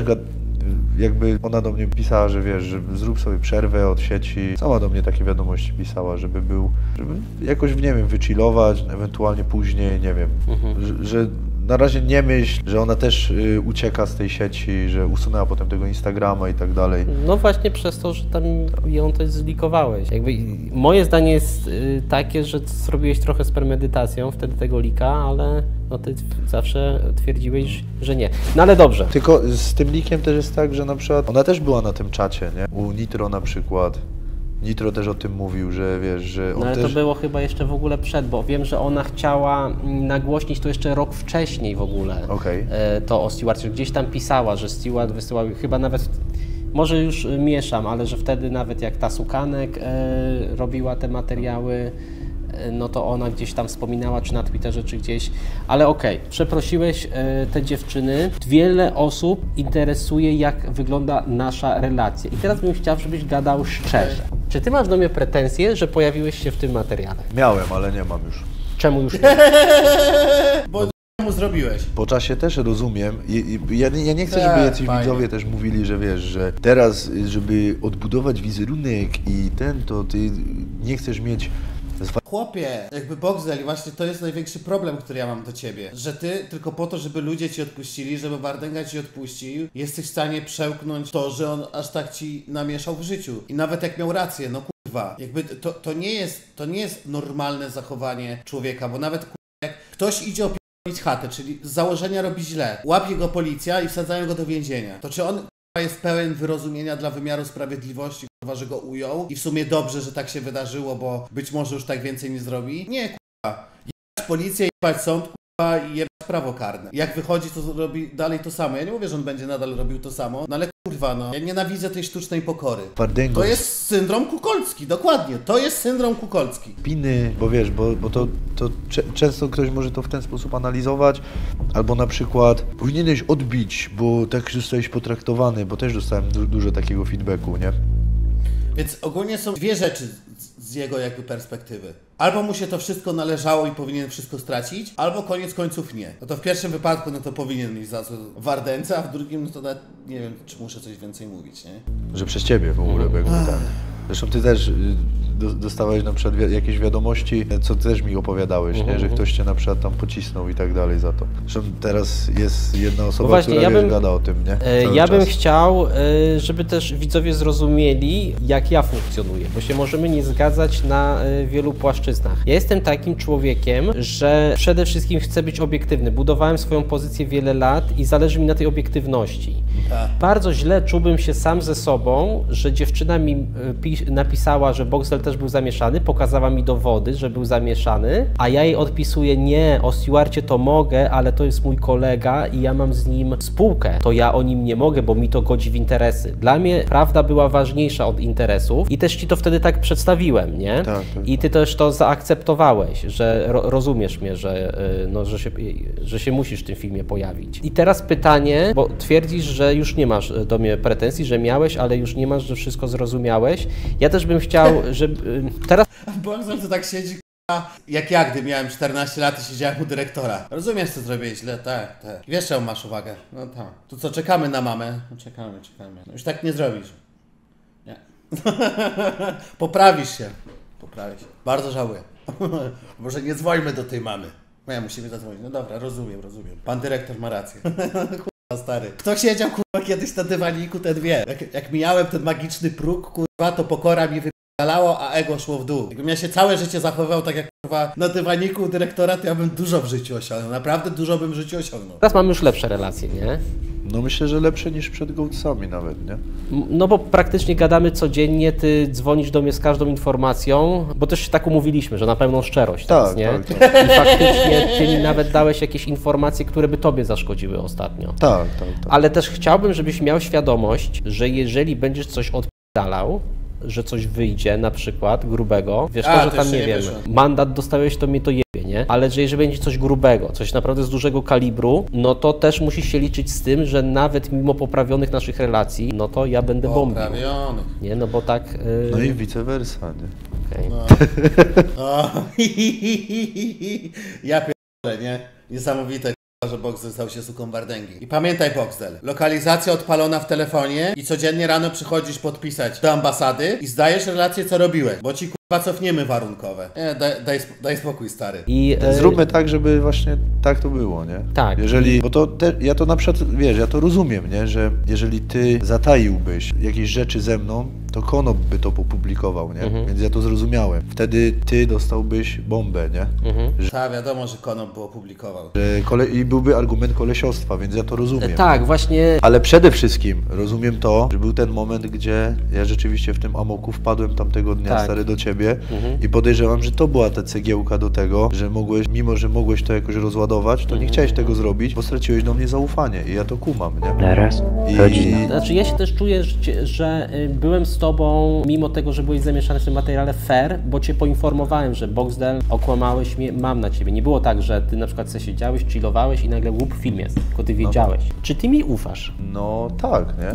jakby ona do mnie pisała, że wiesz, że zrób sobie przerwę od sieci. Sama do mnie takie wiadomości pisała, żeby jakoś, nie wiem, wychillować, ewentualnie później, nie wiem, że na razie nie myśl, że ona też ucieka z tej sieci, że usunęła potem tego Instagrama i tak dalej. No właśnie przez to, że tam ją też zlikowałeś. Jakby moje zdanie jest takie, że zrobiłeś trochę z premedytacją wtedy tego lika, ale no ty zawsze twierdziłeś, że nie. No ale dobrze. Tylko z tym likiem też jest tak, że na przykład ona też była na tym czacie, nie? U Nitro na przykład. Nitro też o tym mówił, że wiesz, że on no ale też... to było chyba jeszcze w ogóle przed, bo wiem, że ona chciała nagłośnić to jeszcze rok wcześniej w ogóle. To o Stewart, że gdzieś tam pisała, że Stewart wysyłał, chyba nawet, może już mieszam, ale że wtedy nawet jak ta Sukanek robiła te materiały, no to ona gdzieś tam wspominała, czy na Twitterze, czy gdzieś, ale okej, przeprosiłeś te dziewczyny. Wiele osób interesuje, jak wygląda nasza relacja. I teraz bym chciał, żebyś gadał szczerze. Czy ty masz do mnie pretensje, że pojawiłeś się w tym materiale? Miałem, ale nie mam już. Czemu już nie? Bo mu zrobiłeś. Po czasie też rozumiem. Ja nie chcę, żeby jacyś widzowie też mówili, że wiesz, że teraz, żeby odbudować wizerunek i to ty nie chcesz mieć... Chłopie, jakby Boxdel, właśnie to jest największy problem, który ja mam do ciebie. Że ty tylko po to, żeby ludzie ci odpuścili, żeby Wardęga ci odpuścił, jesteś w stanie przełknąć to, że on aż tak ci namieszał w życiu. I nawet jak miał rację, no kurwa, kurwa, jakby to nie jest normalne zachowanie człowieka, bo nawet kurwa, jak ktoś idzie opierdolić chatę, czyli z założenia robi źle, łapie go policja i wsadzają go do więzienia, to czy on kurwa jest pełen wyrozumienia dla wymiaru sprawiedliwości, kurwa, że go ujął i w sumie dobrze, że tak się wydarzyło, bo być może już tak więcej nie zrobi? Nie, kurwa. Jebać policję, jebać sąd, kurwa, i jebać prawo karne. Jak wychodzi, to robi dalej to samo. Ja nie mówię, że on będzie nadal robił to samo, no ale kurwa, no. Ja nienawidzę tej sztucznej pokory. To jest syndrom kukolski, dokładnie. To jest syndrom kukolski. Piny, bo wiesz, bo to często ktoś może to w ten sposób analizować, albo na przykład powinieneś odbić, bo tak zostałeś potraktowany, bo też dostałem dużo takiego feedbacku, nie? Więc ogólnie są dwie rzeczy z jego jakby perspektywy. Albo mu się to wszystko należało i powinien wszystko stracić, albo koniec końców nie. No to w pierwszym wypadku, no to powinien mieć za co w ardence, a w drugim, no to nawet nie wiem, czy muszę coś więcej mówić, nie? Że przez ciebie w ogóle, bo jakby tak. Zresztą ty też dostawałeś na przykład jakieś wiadomości, co też mi opowiadałeś, nie? Że ktoś cię na przykład tam pocisnął i tak dalej za to. Zresztą teraz jest jedna osoba, właśnie, która gada o tym, nie? Ja bym chciał, żeby też widzowie zrozumieli, jak ja funkcjonuję, bo się możemy nie zgadzać na wielu płaszczyznach. Ja jestem takim człowiekiem, że przede wszystkim chcę być obiektywny. Budowałem swoją pozycję wiele lat i zależy mi na tej obiektywności. Bardzo źle czułbym się sam ze sobą, że dziewczyna mi napisała, że Boxdel też był zamieszany, pokazała mi dowody, że był zamieszany, a ja jej odpisuję, nie, o Stewarcie to mogę, ale to jest mój kolega i ja mam z nim spółkę. To ja o nim nie mogę, bo mi to godzi w interesy. Dla mnie prawda była ważniejsza od interesów i też ci to wtedy tak przedstawiłem, nie? Tak. I ty też to zaakceptowałeś, że rozumiesz mnie, że się musisz w tym filmie pojawić. I teraz pytanie, bo twierdzisz, że już nie masz do mnie pretensji, że miałeś, ale już nie masz, że wszystko zrozumiałeś. Ja też bym chciał, żeby teraz... Boxdel to tak siedzi, jak ja, gdy miałem 14 lat i siedziałem u dyrektora. Rozumiesz, co zrobiłeś źle? Tak. Wiesz, czemu masz uwagę? No tak. To co, czekamy na mamę? No, czekamy. No, już tak nie zrobisz. Nie. Poprawisz się. Bardzo żałuję. Może nie dzwońmy do tej mamy. Nie, musimy zadzwonić. No dobra, rozumiem. Pan dyrektor ma rację. Kurwa, stary. Kto siedział, kurwa, kiedyś na dywaniku, ten wie. Jak mijałem ten magiczny próg, kurwa, to pokora mi wypalało, a ego szło w dół. Jakbym ja się całe życie zachowywał tak jak, kurwa, na dywaniku u dyrektora, to ja bym dużo w życiu osiągnął. Naprawdę dużo bym w życiu osiągnął. Teraz mamy już lepsze relacje, nie? No myślę, że lepsze niż przed Goatsami nawet, nie? No bo praktycznie gadamy codziennie, ty dzwonisz do mnie z każdą informacją, bo też się tak umówiliśmy, że na pełną szczerość teraz, nie? Tak. I faktycznie ty mi nawet dałeś jakieś informacje, które by tobie zaszkodziły ostatnio. Tak. Ale też chciałbym, żebyś miał świadomość, że jeżeli będziesz coś odpalał, że coś wyjdzie na przykład grubego, wiesz, to, że tam nie wiem, mandat dostałeś, to mnie to jebie, nie? Ale że jeżeli będzie coś grubego, coś naprawdę z dużego kalibru, no to też musisz się liczyć z tym, że nawet mimo poprawionych naszych relacji, no to ja będę bombił. Nie, no bo tak... No i vice versa, nie? Okay. No. Ja pierdolę, nie? Niesamowite, że Boxdel stał się suką Wardęgi. I pamiętaj, Boxdel, lokalizacja odpalona w telefonie i codziennie rano przychodzisz podpisać do ambasady i zdajesz relację, co robiłeś, bo ci kurwa cofniemy warunkowe. Nie, daj spokój, stary. I zróbmy tak, żeby właśnie tak to było, nie? Tak. Jeżeli, bo to ja to na przykład, wiesz, ja to rozumiem, nie? Że jeżeli ty zataiłbyś jakieś rzeczy ze mną, to Konop by to opublikował, nie? Więc ja to zrozumiałem. Wtedy ty dostałbyś bombę, nie? Tak, wiadomo, że Konop by opublikował. I byłby argument kolesiostwa, więc ja to rozumiem. Tak, właśnie. Ale przede wszystkim rozumiem to, że był ten moment, gdzie ja rzeczywiście w tym amoku wpadłem tamtego dnia, stary, do ciebie i podejrzewam, że to była ta cegiełka do tego, że mogłeś, mimo że mogłeś to jakoś rozładować, to nie chciałeś tego zrobić, bo straciłeś do mnie zaufanie i ja to kumam, nie? Teraz rodzina. Znaczy ja się też czuję, że byłem z tobą, mimo tego, że byłeś zamieszany w tym materiale, fair, bo cię poinformowałem, że Boxdel, okłamałeś mnie, mam na ciebie. Nie było tak, że ty na przykład sobie siedziałeś, chillowałeś i nagle łup, film jest, tylko ty wiedziałeś. Czy ty mi ufasz? No tak, nie?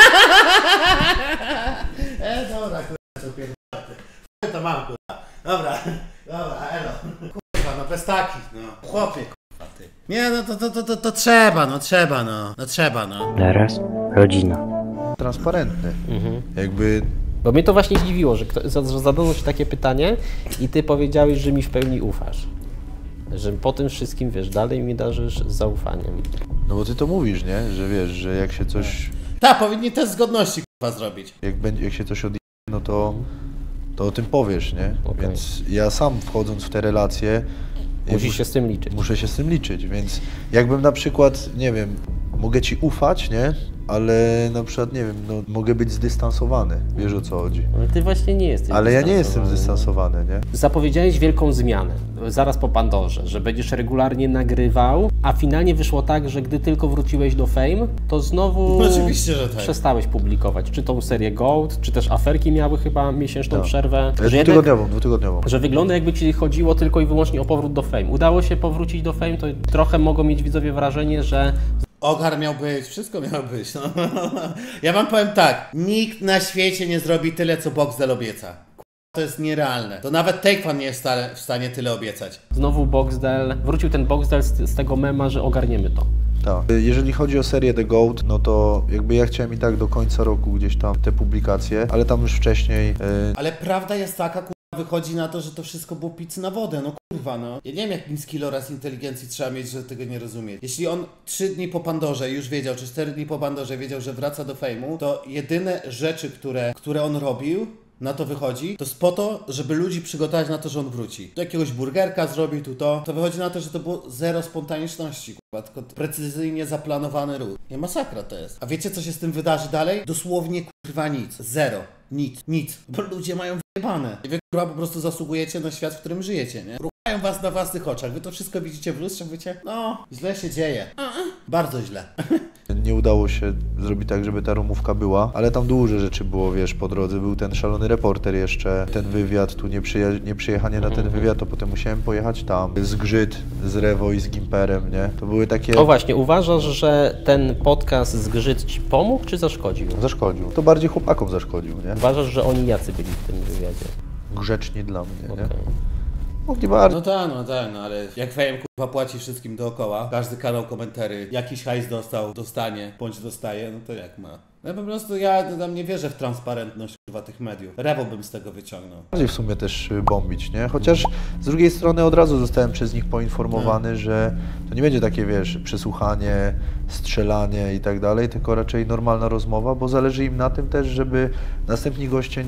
Dobra, kurwa, to mam, kurwa. Dobra, elo. Kurwa, no bez takich, no. Chłopie, kurwa, ty. Nie, no to trzeba, no trzeba. Teraz rodzina. Transparentny. Jakby... Bo mnie to właśnie zdziwiło, że zadano ci takie pytanie i ty powiedziałeś, że mi w pełni ufasz. Że po tym wszystkim, wiesz, dalej mi darzysz zaufaniem. No bo ty to mówisz, nie? Że wiesz, że jak się coś... Tak, powinni test zgodności, kurwa, zrobić. Jak się coś odje... no to to o tym powiesz, nie? Okay. Więc ja sam wchodząc w te relacje... Musisz się z tym liczyć. Muszę się z tym liczyć, więc jakbym na przykład, nie wiem, mogę ci ufać, nie? Ale na przykład, nie wiem, no, mogę być zdystansowany, wiesz o co chodzi. Ale ty właśnie nie jesteś Ale ja nie jestem zdystansowany, nie? Zapowiedziałeś wielką zmianę, zaraz po Pandorze, że będziesz regularnie nagrywał, a finalnie wyszło tak, że gdy tylko wróciłeś do Fame, to znowu Oczywiście, że tak. przestałeś publikować, czy tą serię Gold, czy też aferki miały chyba miesięczną przerwę. Dwutygodniową. Że wygląda jakby ci chodziło tylko i wyłącznie o powrót do Fame. Udało się powrócić do Fame, to trochę mogą mieć widzowie wrażenie, że Ogar miał być, wszystko miało być. No. Ja wam powiem tak, nikt na świecie nie zrobi tyle, co Boxdel obieca. To jest nierealne. To nawet Take-Fan nie jest w stanie tyle obiecać. znowu Boxdel, wrócił ten Boxdel z tego mema, że ogarniemy to. Tak. Jeżeli chodzi o serię The GOAT, no to jakby ja chciałem i tak do końca roku gdzieś tam te publikacje, ale tam już wcześniej... Ale prawda jest taka, wychodzi na to, że to wszystko było pizzy na wodę, no kurwa, no. Ja nie wiem, jak niski oraz inteligencji trzeba mieć, żeby tego nie rozumieć. Jeśli on 3 dni po Pandorze już wiedział, czy 4 dni po Pandorze wiedział, że wraca do fejmu, to jedyne rzeczy, które on robił, na to wychodzi, to jest po to, żeby ludzi przygotować na to, że on wróci. Do jakiegoś burgerka zrobił to wychodzi na to, że to było zero spontaniczności, kurwa, tylko precyzyjnie zaplanowany ruch. Nie, masakra to jest. A wiecie, co się z tym wydarzy dalej? Dosłownie, kurwa, nic. Zero. Nic. Bo ludzie mają wyjebane. I wy, kurwa, po prostu zasługujecie na świat, w którym żyjecie, nie? Ruchają was na własnych oczach. Wy to wszystko widzicie w lustrze, wiecie? No, źle się dzieje. Bardzo źle. Nie udało się zrobić tak, żeby ta rumówka była, ale tam dużo rzeczy było, wiesz, po drodze. Był ten szalony reporter jeszcze, ten wywiad, tu nie przyjechanie na ten wywiad, to potem musiałem pojechać tam. Zgrzyt z Rewo i z Gimperem, nie? To były takie... O właśnie, uważasz, że ten podcast Zgrzyt ci pomógł, czy zaszkodził? Zaszkodził. To bardziej chłopakom zaszkodził, nie? Uważasz, że oni jacy byli w tym wywiadzie? Grzeczni dla mnie, nie? Okay. Mogli bardzo. No tak, ale jak Fame kurwa płaci wszystkim dookoła, każdy kanał komentary, jakiś hajs dostanie, bądź dostaje, no to jak ma? Ja po prostu, ja tam nie wierzę w transparentność kurwa tych mediów. Rewo bym z tego wyciągnął. Bardziej w sumie też bombić, nie? Chociaż z drugiej strony od razu zostałem przez nich poinformowany, że to nie będzie takie, wiesz, przesłuchanie, strzelanie i tak dalej, tylko raczej normalna rozmowa, bo zależy im na tym też, żeby następni goście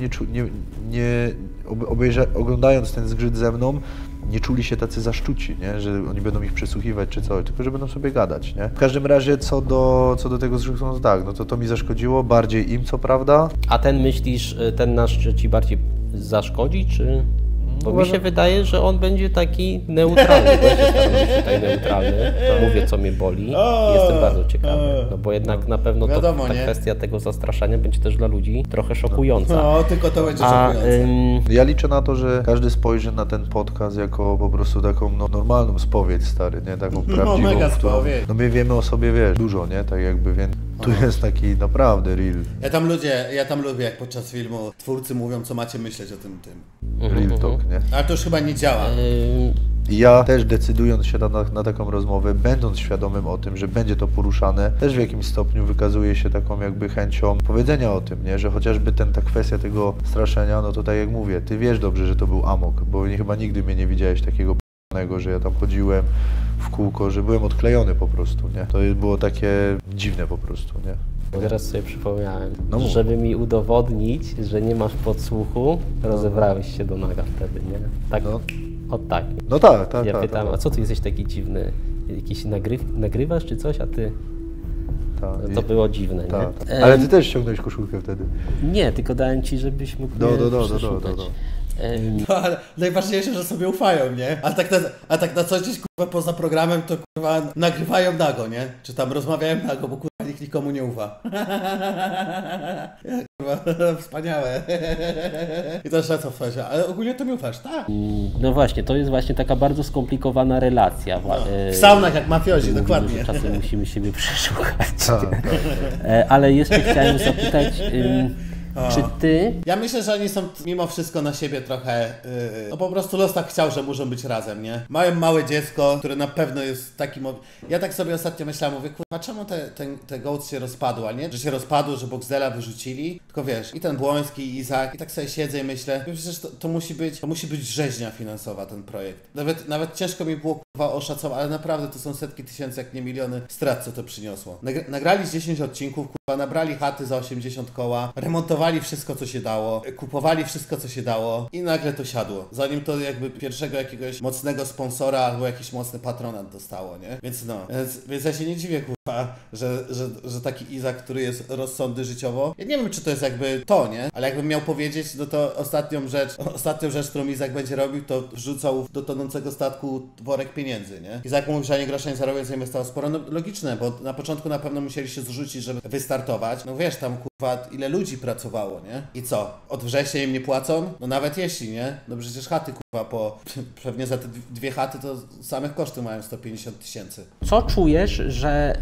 oglądając ten zgrzyt ze mną, nie czuli się tacy zaszczuci, nie? Że oni będą ich przesłuchiwać czy coś, tylko że będą sobie gadać, nie? W każdym razie co do tego zgrzytu, no tak, no to mi zaszkodziło, bardziej im co prawda. A ten myślisz, ten nasz ci bardziej zaszkodzi, czy... Bo mi się wydaje, że on będzie taki neutralny, bo ja się staram być tutaj neutralny, mówię co mnie boli i jestem bardzo ciekawy, no bo jednak na pewno wiadomo, ta kwestia tego zastraszania będzie też dla ludzi trochę szokująca. No, tylko to będzie szokujące. Ja liczę na to, że każdy spojrzy na ten podcast jako po prostu taką normalną spowiedź, stary, nie? Taką prawdziwą, mega spowiedź. No my wiemy o sobie, wiesz, dużo, nie? Tak jakby, więc tu jest taki naprawdę real. Ja tam lubię, jak podczas filmu twórcy mówią, co macie myśleć o tym. Real talk, nie? Ale to już chyba nie działa. I ja też decydując się na taką rozmowę, będąc świadomym o tym, że będzie to poruszane, też w jakimś stopniu wykazuje się taką jakby chęcią powiedzenia o tym, nie? Że chociażby ta kwestia tego straszenia, no to tak jak mówię, ty wiesz dobrze, że to był amok, bo chyba nigdy mnie nie widziałeś takiego p***nego, że ja tam chodziłem w kółko, że byłem odklejony po prostu, nie? To było takie dziwne po prostu, nie? Teraz sobie przypomniałem, No żeby mi udowodnić, że nie masz podsłuchu, rozebrałeś się do naga wtedy, nie? Tak, tak. No tak. Ja pytam, a co ty jesteś taki dziwny? Jakiś nagrywasz czy coś, a ty... Tak. No to było dziwne, tak. nie? Ale ty też ściągnąłeś koszulkę wtedy. Nie, tylko dałem ci, żebyś mógł przeszukać. No, ale najważniejsze, że sobie ufają, nie? A tak na co dzień, kurwa, poza programem, to kurwa nagrywają nago, nie? Czy tam rozmawiają nago, bo kurwa nikt nikomu nie ufa. Kurwa, wspaniałe. I też co w ale ogólnie to mi ufasz, tak? No właśnie, to jest właśnie taka bardzo skomplikowana relacja. W saunach jak mafiozi, dokładnie. Że czasem musimy siebie przeszukać. Ale jeszcze chciałem zapytać... Czy ty? Ja myślę, że oni są mimo wszystko na siebie trochę, no po prostu los tak chciał, że muszą być razem, nie? Mają małe dziecko, które na pewno jest takim... Ja tak sobie ostatnio myślałem, mówię, kurwa, czemu te Goats się rozpadła, nie? Że się rozpadło, że Boxdela wyrzucili, tylko wiesz, i ten Błoński, i Izak, i tak sobie siedzę i myślę, przecież to musi być rzeźnia finansowa, ten projekt. Nawet ciężko mi było, kurwa, oszacować, ale naprawdę to są setki tysięcy, jak nie miliony strat, co to przyniosło. Nagrali 10 odcinków, kurwa, nabrali chaty za 80 koła, remontowali traktowali wszystko, co się dało, kupowali wszystko, co się dało i nagle to siadło. Zanim to jakby pierwszego jakiegoś mocnego sponsora albo jakiś mocny patronat dostało, nie? Więc no, więc ja się nie dziwię, kurwa, że taki Izak, który jest rozsądny życiowo, ja nie wiem, czy to jest jakby to, nie? Ale jakbym miał powiedzieć, no to ostatnią rzecz, którą Izak będzie robił, to wrzucał do tonącego statku worek pieniędzy, nie? Izak mówił, że ani grosza nie zarobił, co inwestował sporo. No logiczne, bo na początku na pewno musieli się zrzucić, żeby wystartować. No wiesz, tam kurwa, ile ludzi pracowało, nie? I co? Od września im nie płacą? No nawet jeśli, nie? No przecież chaty kurwa, pewnie za te 2 chaty to samych koszty mają 150 000. Co czujesz, że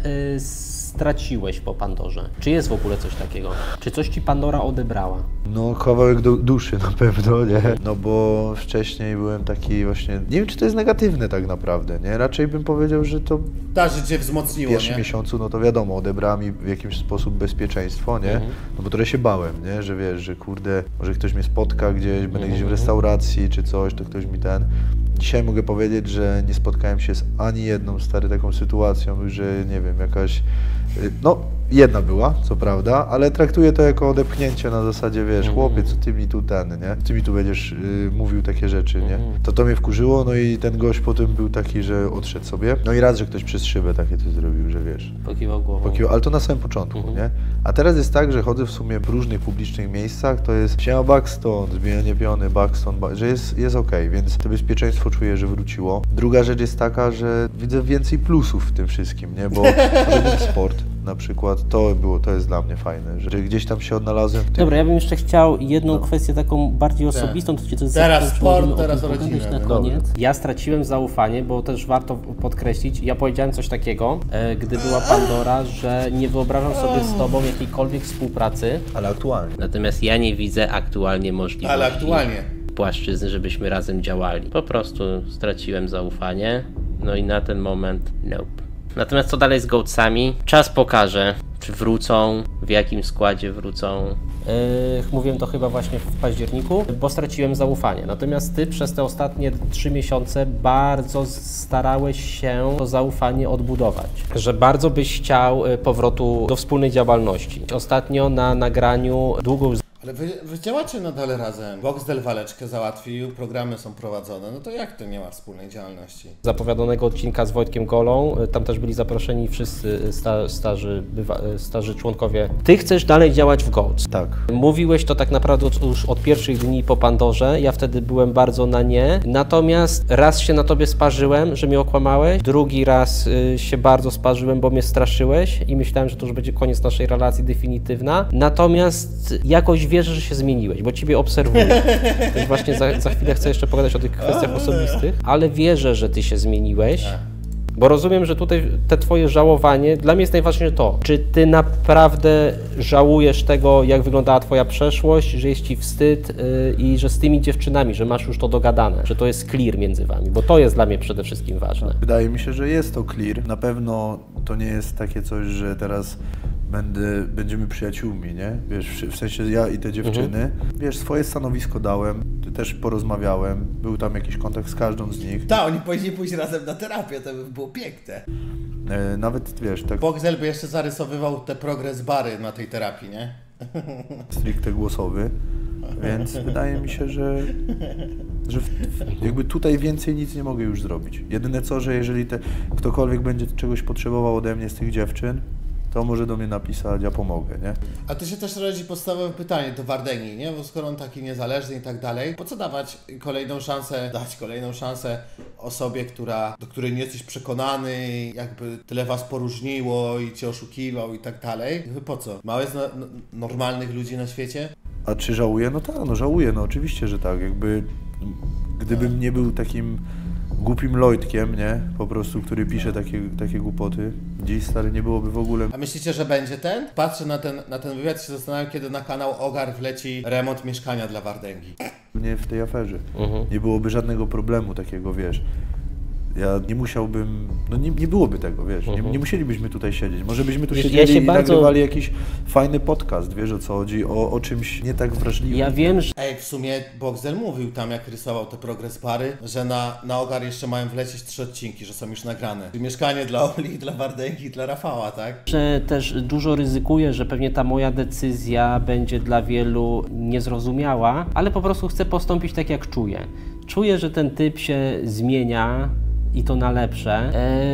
straciłeś po Pandorze? Czy jest w ogóle coś takiego? Czy coś ci Pandora odebrała? No kawałek duszy na pewno, nie? No bo wcześniej byłem taki właśnie, nie wiem czy to jest negatywne tak naprawdę, nie? Raczej bym powiedział, że to że cię wzmocniło, w pierwszym miesiącu, no to wiadomo, odebrała mi w jakimś sposób bezpieczeństwo, nie? No bo trochę się bałem, nie? Że wiesz, że kurde, może ktoś mnie spotka gdzieś, będę gdzieś w restauracji czy coś, to ktoś mi Dzisiaj mogę powiedzieć, że nie spotkałem się z ani jedną taką sytuacją, że nie wiem, jakaś, no jedna była, co prawda, ale traktuję to jako odepchnięcie na zasadzie, wiesz, chłopie, co ty mi tu nie? Ty mi tu będziesz mówił takie rzeczy, nie? To mnie wkurzyło, no i ten gość potem był taki, że odszedł sobie. No i raz, że ktoś przez szybę takie coś zrobił, że wiesz. Pokiwał głową. Ale to na samym początku, nie? A teraz jest tak, że chodzę w sumie w różnych publicznych miejscach, to jest siema Buxton, zbijanie piony, Buxton, że jest okej, więc to bezpieczeństwo czuję, że wróciło. Druga rzecz jest taka, że widzę więcej plusów w tym wszystkim, nie? Bo sport na przykład, to jest dla mnie fajne, że gdzieś tam się odnalazłem w tym. Dobra, ja bym jeszcze chciał jedną kwestię taką bardziej osobistą, to jest teraz sport, teraz rodzina. Na koniec. Ja straciłem zaufanie, bo też warto podkreślić, ja powiedziałem coś takiego, gdy była Pandora, że nie wyobrażam sobie z tobą jakiejkolwiek współpracy. Ale aktualnie. Natomiast ja nie widzę aktualnie możliwości płaszczyzny, żebyśmy razem działali. Po prostu straciłem zaufanie, no i na ten moment nope. Natomiast co dalej z Goatsami? Czas pokaże, czy wrócą, w jakim składzie wrócą. Mówiłem to chyba właśnie w październiku, bo straciłem zaufanie. Natomiast ty przez te ostatnie 3 miesiące bardzo starałeś się to zaufanie odbudować. Że bardzo byś chciał powrotu do wspólnej działalności. Ostatnio na nagraniu długo... Ale wy działacie nadal razem. Boxdel waleczkę załatwił, programy są prowadzone, no to jak to nie ma wspólnej działalności? Zapowiadanego odcinka z Wojtkiem Golą, tam też byli zaproszeni wszyscy starzy członkowie. Ty chcesz dalej działać w Goats. Tak. Mówiłeś to tak naprawdę już od pierwszych dni po Pandorze, ja wtedy byłem bardzo na nie. Natomiast raz się na tobie sparzyłem, że mnie okłamałeś, drugi raz się bardzo sparzyłem, bo mnie straszyłeś i myślałem, że to już będzie koniec naszej relacji definitywna. Natomiast jakoś wierzę, że się zmieniłeś, bo ciebie obserwuję. Też właśnie za chwilę chcę jeszcze pogadać o tych kwestiach osobistych, ale wierzę, że ty się zmieniłeś. Bo rozumiem, że tutaj te twoje żałowanie, dla mnie jest najważniejsze to, czy ty naprawdę żałujesz tego, jak wyglądała twoja przeszłość, że jest ci wstyd i że z tymi dziewczynami, że masz już to dogadane, że to jest clear między wami, bo to jest dla mnie przede wszystkim ważne. Wydaje mi się, że jest to clear. Na pewno to nie jest takie coś, że teraz będziemy przyjaciółmi, nie? Wiesz, w sensie ja i te dziewczyny. Wiesz, swoje stanowisko dałem, też porozmawiałem, był tam jakiś kontakt z każdą z nich. Tak, oni powinni pójść razem na terapię, to by było piękne. Nawet, wiesz, tak... Boxdel by jeszcze zarysowywał te progres bary na tej terapii, nie? Stricte głosowy, więc wydaje mi się, że jakby tutaj więcej nic nie mogę już zrobić. Jedyne co, że jeżeli ktokolwiek będzie czegoś potrzebował ode mnie z tych dziewczyn, to może do mnie napisać, ja pomogę, nie? A tu się też rodzi podstawowe pytanie do Wardęgi, nie? Bo skoro on taki niezależny i tak dalej, po co dać kolejną szansę osobie, do której nie jesteś przekonany, jakby tyle was poróżniło i cię oszukiwał i tak dalej? Jakby po co? Mało jest normalnych ludzi na świecie? A czy żałuję? No tak, no żałuję, no oczywiście, że tak. Jakby gdybym nie był takim głupim Lloydkiem, nie? Po prostu, który pisze takie głupoty. Dziś, stary, nie byłoby w ogóle... A myślicie, że będzie ten? Patrzę na ten wywiad i się zastanawiam, kiedy na kanał Ogar wleci remont mieszkania dla Wardęgi. Nie w tej aferze. Nie byłoby żadnego problemu takiego, wiesz. Ja nie musiałbym, no nie byłoby tego, wiesz, nie musielibyśmy tutaj siedzieć. Może byśmy tu siedzieli i nagrywali jakiś fajny podcast, wiesz o co chodzi, o czymś nie tak wrażliwym. Ja wiem, że... Ej, w sumie Boxel mówił tam, jak rysował te progress bary, że na Ogar jeszcze mają wlecieć 3 odcinki, że są już nagrane. Mieszkanie dla Oli, dla Wardęgi i dla Rafała, tak? Że też dużo ryzykuję, że pewnie ta moja decyzja będzie dla wielu niezrozumiała, ale po prostu chcę postąpić tak, jak czuję. Czuję, że ten typ się zmienia i to na lepsze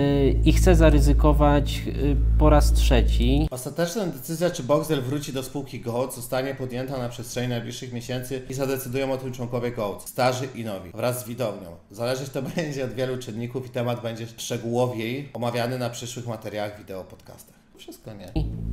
i chcę zaryzykować po raz trzeci. Ostateczna decyzja, czy Boxel wróci do spółki GOAT, zostanie podjęta na przestrzeni najbliższych miesięcy i zadecydują o tym członkowie GOAT, starzy i nowi, wraz z widownią. Zależeć to będzie od wielu czynników i temat będzie szczegółowiej omawiany na przyszłych materiałach wideo, podcastach. Wszystko nie.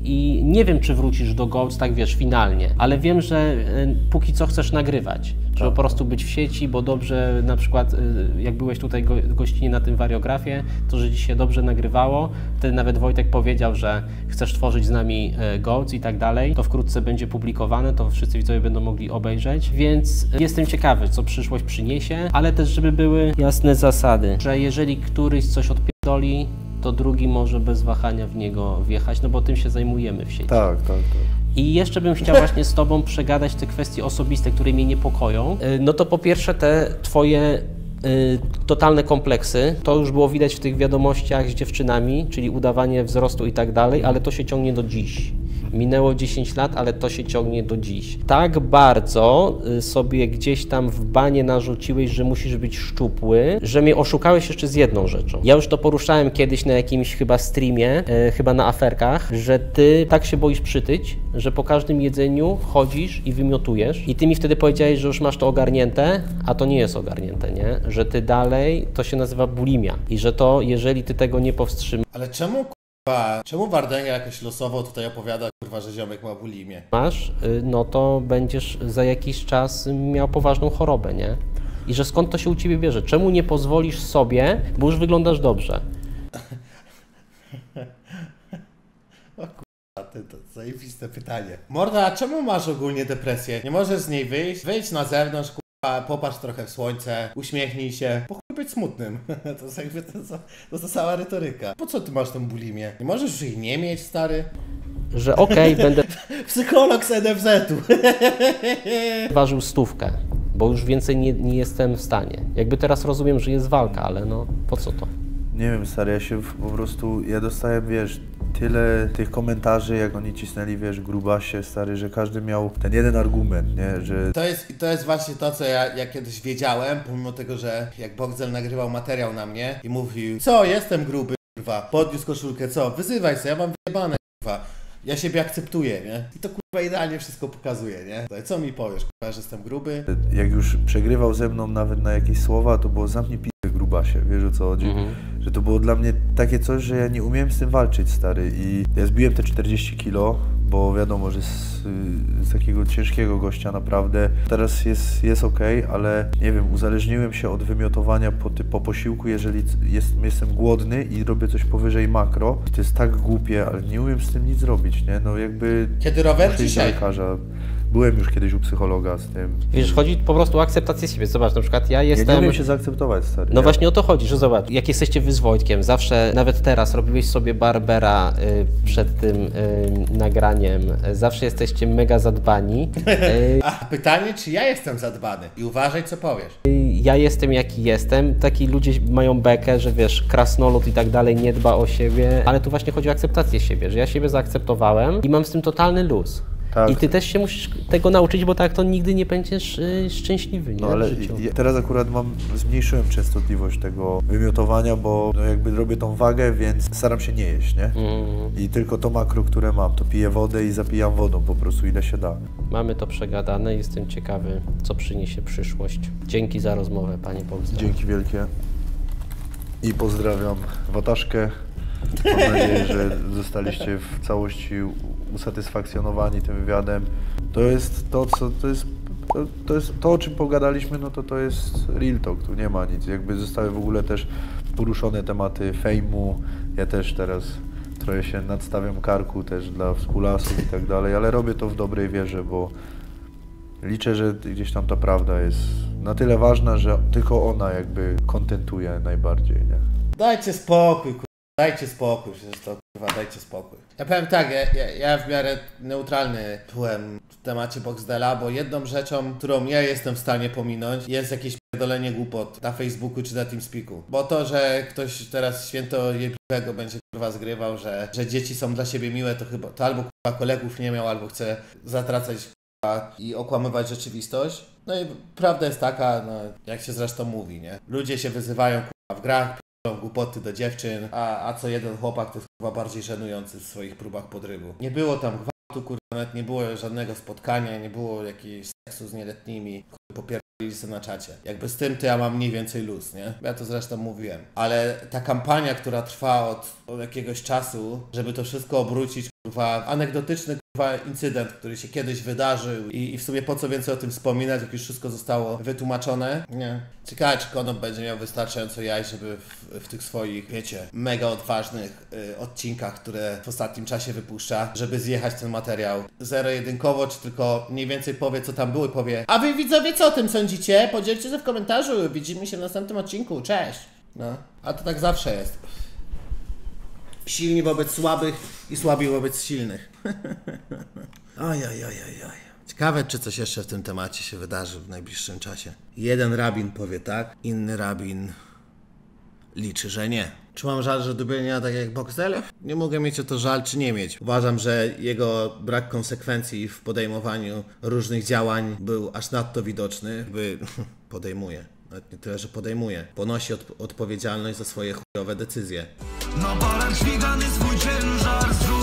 I nie wiem, czy wrócisz do GOAT, tak wiesz, finalnie, ale wiem, że póki co chcesz nagrywać, żeby po prostu być w sieci, bo dobrze, na przykład jak byłeś tutaj gościnie na tym wariografie, to że Ci się dobrze nagrywało, wtedy nawet Wojtek powiedział, że chcesz tworzyć z nami GOAT i tak dalej, to wkrótce będzie publikowane, to wszyscy widzowie będą mogli obejrzeć, więc jestem ciekawy, co przyszłość przyniesie, ale też, żeby były jasne zasady, że jeżeli któryś coś odpierdoli, to drugi może bez wahania w niego wjechać, no bo tym się zajmujemy w sieci. Tak. I jeszcze bym chciał właśnie z Tobą przegadać te kwestie osobiste, które mnie niepokoją. No to po pierwsze te Twoje totalne kompleksy, to już było widać w tych wiadomościach z dziewczynami, czyli udawanie wzrostu i tak dalej, ale to się ciągnie do dziś. Minęło 10 lat, ale to się ciągnie do dziś. Tak bardzo sobie gdzieś tam w banie narzuciłeś, że musisz być szczupły, że mnie oszukałeś jeszcze z jedną rzeczą. Ja już to poruszałem kiedyś na jakimś chyba streamie, chyba na aferkach, że ty tak się boisz przytyć, że po każdym jedzeniu chodzisz i wymiotujesz. I ty mi wtedy powiedziałeś, że już masz to ogarnięte, a to nie jest ogarnięte, nie? Że ty dalej, to się nazywa bulimia. I że to, jeżeli ty tego nie powstrzymasz, Ale czemu Wardęga jakoś losowo tutaj opowiada, kurwa, że ziomek ma bulimię? no to będziesz za jakiś czas miał poważną chorobę, nie? I że skąd to się u Ciebie bierze? Czemu nie pozwolisz sobie, bo już wyglądasz dobrze? O kurwa, to zajebiste pytanie. Morda, a czemu masz ogólnie depresję? Nie możesz z niej wyjść? Wyjdź na zewnątrz, kurwa, popatrz trochę w słońce, uśmiechnij się. Po chuj być smutnym. To jest jakby to cała retoryka. Po co ty masz tą bulimię? Nie możesz już jej nie mieć, stary? Że okej, będę Psycholog z NFZ-u. ważył 100, bo już więcej nie jestem w stanie. Jakby teraz rozumiem, że jest walka, ale no po co to? Nie wiem, stary, ja dostałem, wiesz, tyle tych komentarzy, jak oni cisnęli, wiesz, grubasie, stary, że każdy miał ten jeden argument, nie, że... To jest właśnie to, co ja kiedyś wiedziałem, pomimo tego, że jak Boxel nagrywał materiał na mnie i mówił, co, jestem gruby, kurwa, podniósł koszulkę, co, wyzywaj się, ja mam wyjebane, kurwa, ja siebie akceptuję, nie? I to, kurwa, idealnie wszystko pokazuje, nie? To co mi powiesz, kurwa, że jestem gruby? Jak już przegrywał ze mną nawet na jakieś słowa, to było zamknij p***y grubasie, wiesz o co chodzi? Że to było dla mnie takie coś, że ja nie umiałem z tym walczyć, stary, i ja zbiłem te 40 kilo, bo wiadomo, że z takiego ciężkiego gościa naprawdę. Teraz jest okej, ale nie wiem, uzależniłem się od wymiotowania po posiłku, jeżeli jestem głodny i robię coś powyżej makro. To jest tak głupie, ale nie umiem z tym nic zrobić, nie? No jakby... Kiedy rower muszę iść do dzisiaj? lekarza. Byłem już kiedyś u psychologa z tym. Wiesz, chodzi po prostu o akceptację siebie. Zobacz, na przykład ja jestem... Ja nie umiem się zaakceptować, stary. No właśnie o to chodzi, że zobacz, jak jesteście wy z Wojtkiem, zawsze, nawet teraz, robiłeś sobie barbera przed tym nagraniem, zawsze jesteście mega zadbani. A pytanie, czy ja jestem zadbany? I uważaj, co powiesz. Ja jestem jaki jestem, taki ludzie mają bekę, że wiesz, krasnolud i tak dalej nie dba o siebie, ale tu właśnie chodzi o akceptację siebie, że ja siebie zaakceptowałem i mam z tym totalny luz. Tak. I ty też się musisz tego nauczyć, bo tak to nigdy nie będziesz szczęśliwy, nie? No ale w życiu. teraz akurat zmniejszyłem częstotliwość tego wymiotowania, bo no jakby robię tą wagę, więc staram się nie jeść, nie? I tylko to makro, które mam, to piję wodę i zapijam wodą po prostu ile się da. Mamy to przegadane, jestem ciekawy, co przyniesie przyszłość. Dzięki za rozmowę, panie Boxdel. Dzięki wielkie. I pozdrawiam Wataszkę. Mam nadzieję, że zostaliście w całości usatysfakcjonowani tym wywiadem. To jest to, o czym pogadaliśmy, no to jest real talk, tu nie ma nic. Jakby zostały w ogóle też poruszone tematy fejmu. Ja też teraz trochę się nadstawiam karku też dla współlasów i tak dalej, ale robię to w dobrej wierze, bo liczę, że gdzieś tam ta prawda jest na tyle ważna, że tylko ona jakby kontentuje najbardziej, nie? Dajcie spokój, Dajcie spokój, przecież to kurwa, dajcie spokój. Ja powiem tak, ja w miarę neutralny byłem w temacie Boxdela, bo jedną rzeczą, którą ja jestem w stanie pominąć, jest jakieś pierdolenie głupot na Facebooku czy na TeamSpeaku. Bo to, że ktoś teraz święto jebliwego będzie kurwa zgrywał, że dzieci są dla siebie miłe, to chyba to albo kurwa kolegów nie miał, albo chce zatracać kurwa i okłamywać rzeczywistość. No i prawda jest taka, no, jak się zresztą mówi, nie? Ludzie się wyzywają kurwa w grach, głupoty do dziewczyn, a co jeden chłopak to jest kurwa bardziej żenujący w swoich próbach podrywu. Nie było tam gwałtu, kurwa, nawet nie było żadnego spotkania, nie było jakiegoś seksu z nieletnimi, kurwa, popierdolili sobie na czacie. Jakby z tym to ja mam mniej więcej luz, nie? Ja to zresztą mówiłem. Ale ta kampania, która trwa od jakiegoś czasu, żeby to wszystko obrócić, kurwa, anegdotyczny kurwa incydent, który się kiedyś wydarzył i w sumie po co więcej o tym wspominać, jak już wszystko zostało wytłumaczone. Nie. Ciekawe, czy Konop będzie miał wystarczająco jaj, żeby w tych swoich, wiecie, mega odważnych odcinkach, które w ostatnim czasie wypuszcza, żeby zjechać ten materiał zero-jedynkowo, czy tylko mniej więcej powie, co tam było i powie: a wy widzowie, co o tym sądzicie? Podzielcie się w komentarzu, widzimy się w następnym odcinku, cześć! No, a to tak zawsze jest. Silni wobec słabych i słabi wobec silnych. Oj. Ciekawe, czy coś jeszcze w tym temacie się wydarzy w najbliższym czasie. Jeden rabin powie tak, inny rabin liczy, że nie. Czy mam żal, że Dubiel tak jak Boxdel? Nie mogę mieć o to żal, czy nie mieć. Uważam, że jego brak konsekwencji w podejmowaniu różnych działań był aż nadto widoczny. Jakby podejmuje. Nawet nie tyle, że podejmuje. Ponosi odpowiedzialność za swoje chujowe decyzje. Na barach dźwigany swój ciężar.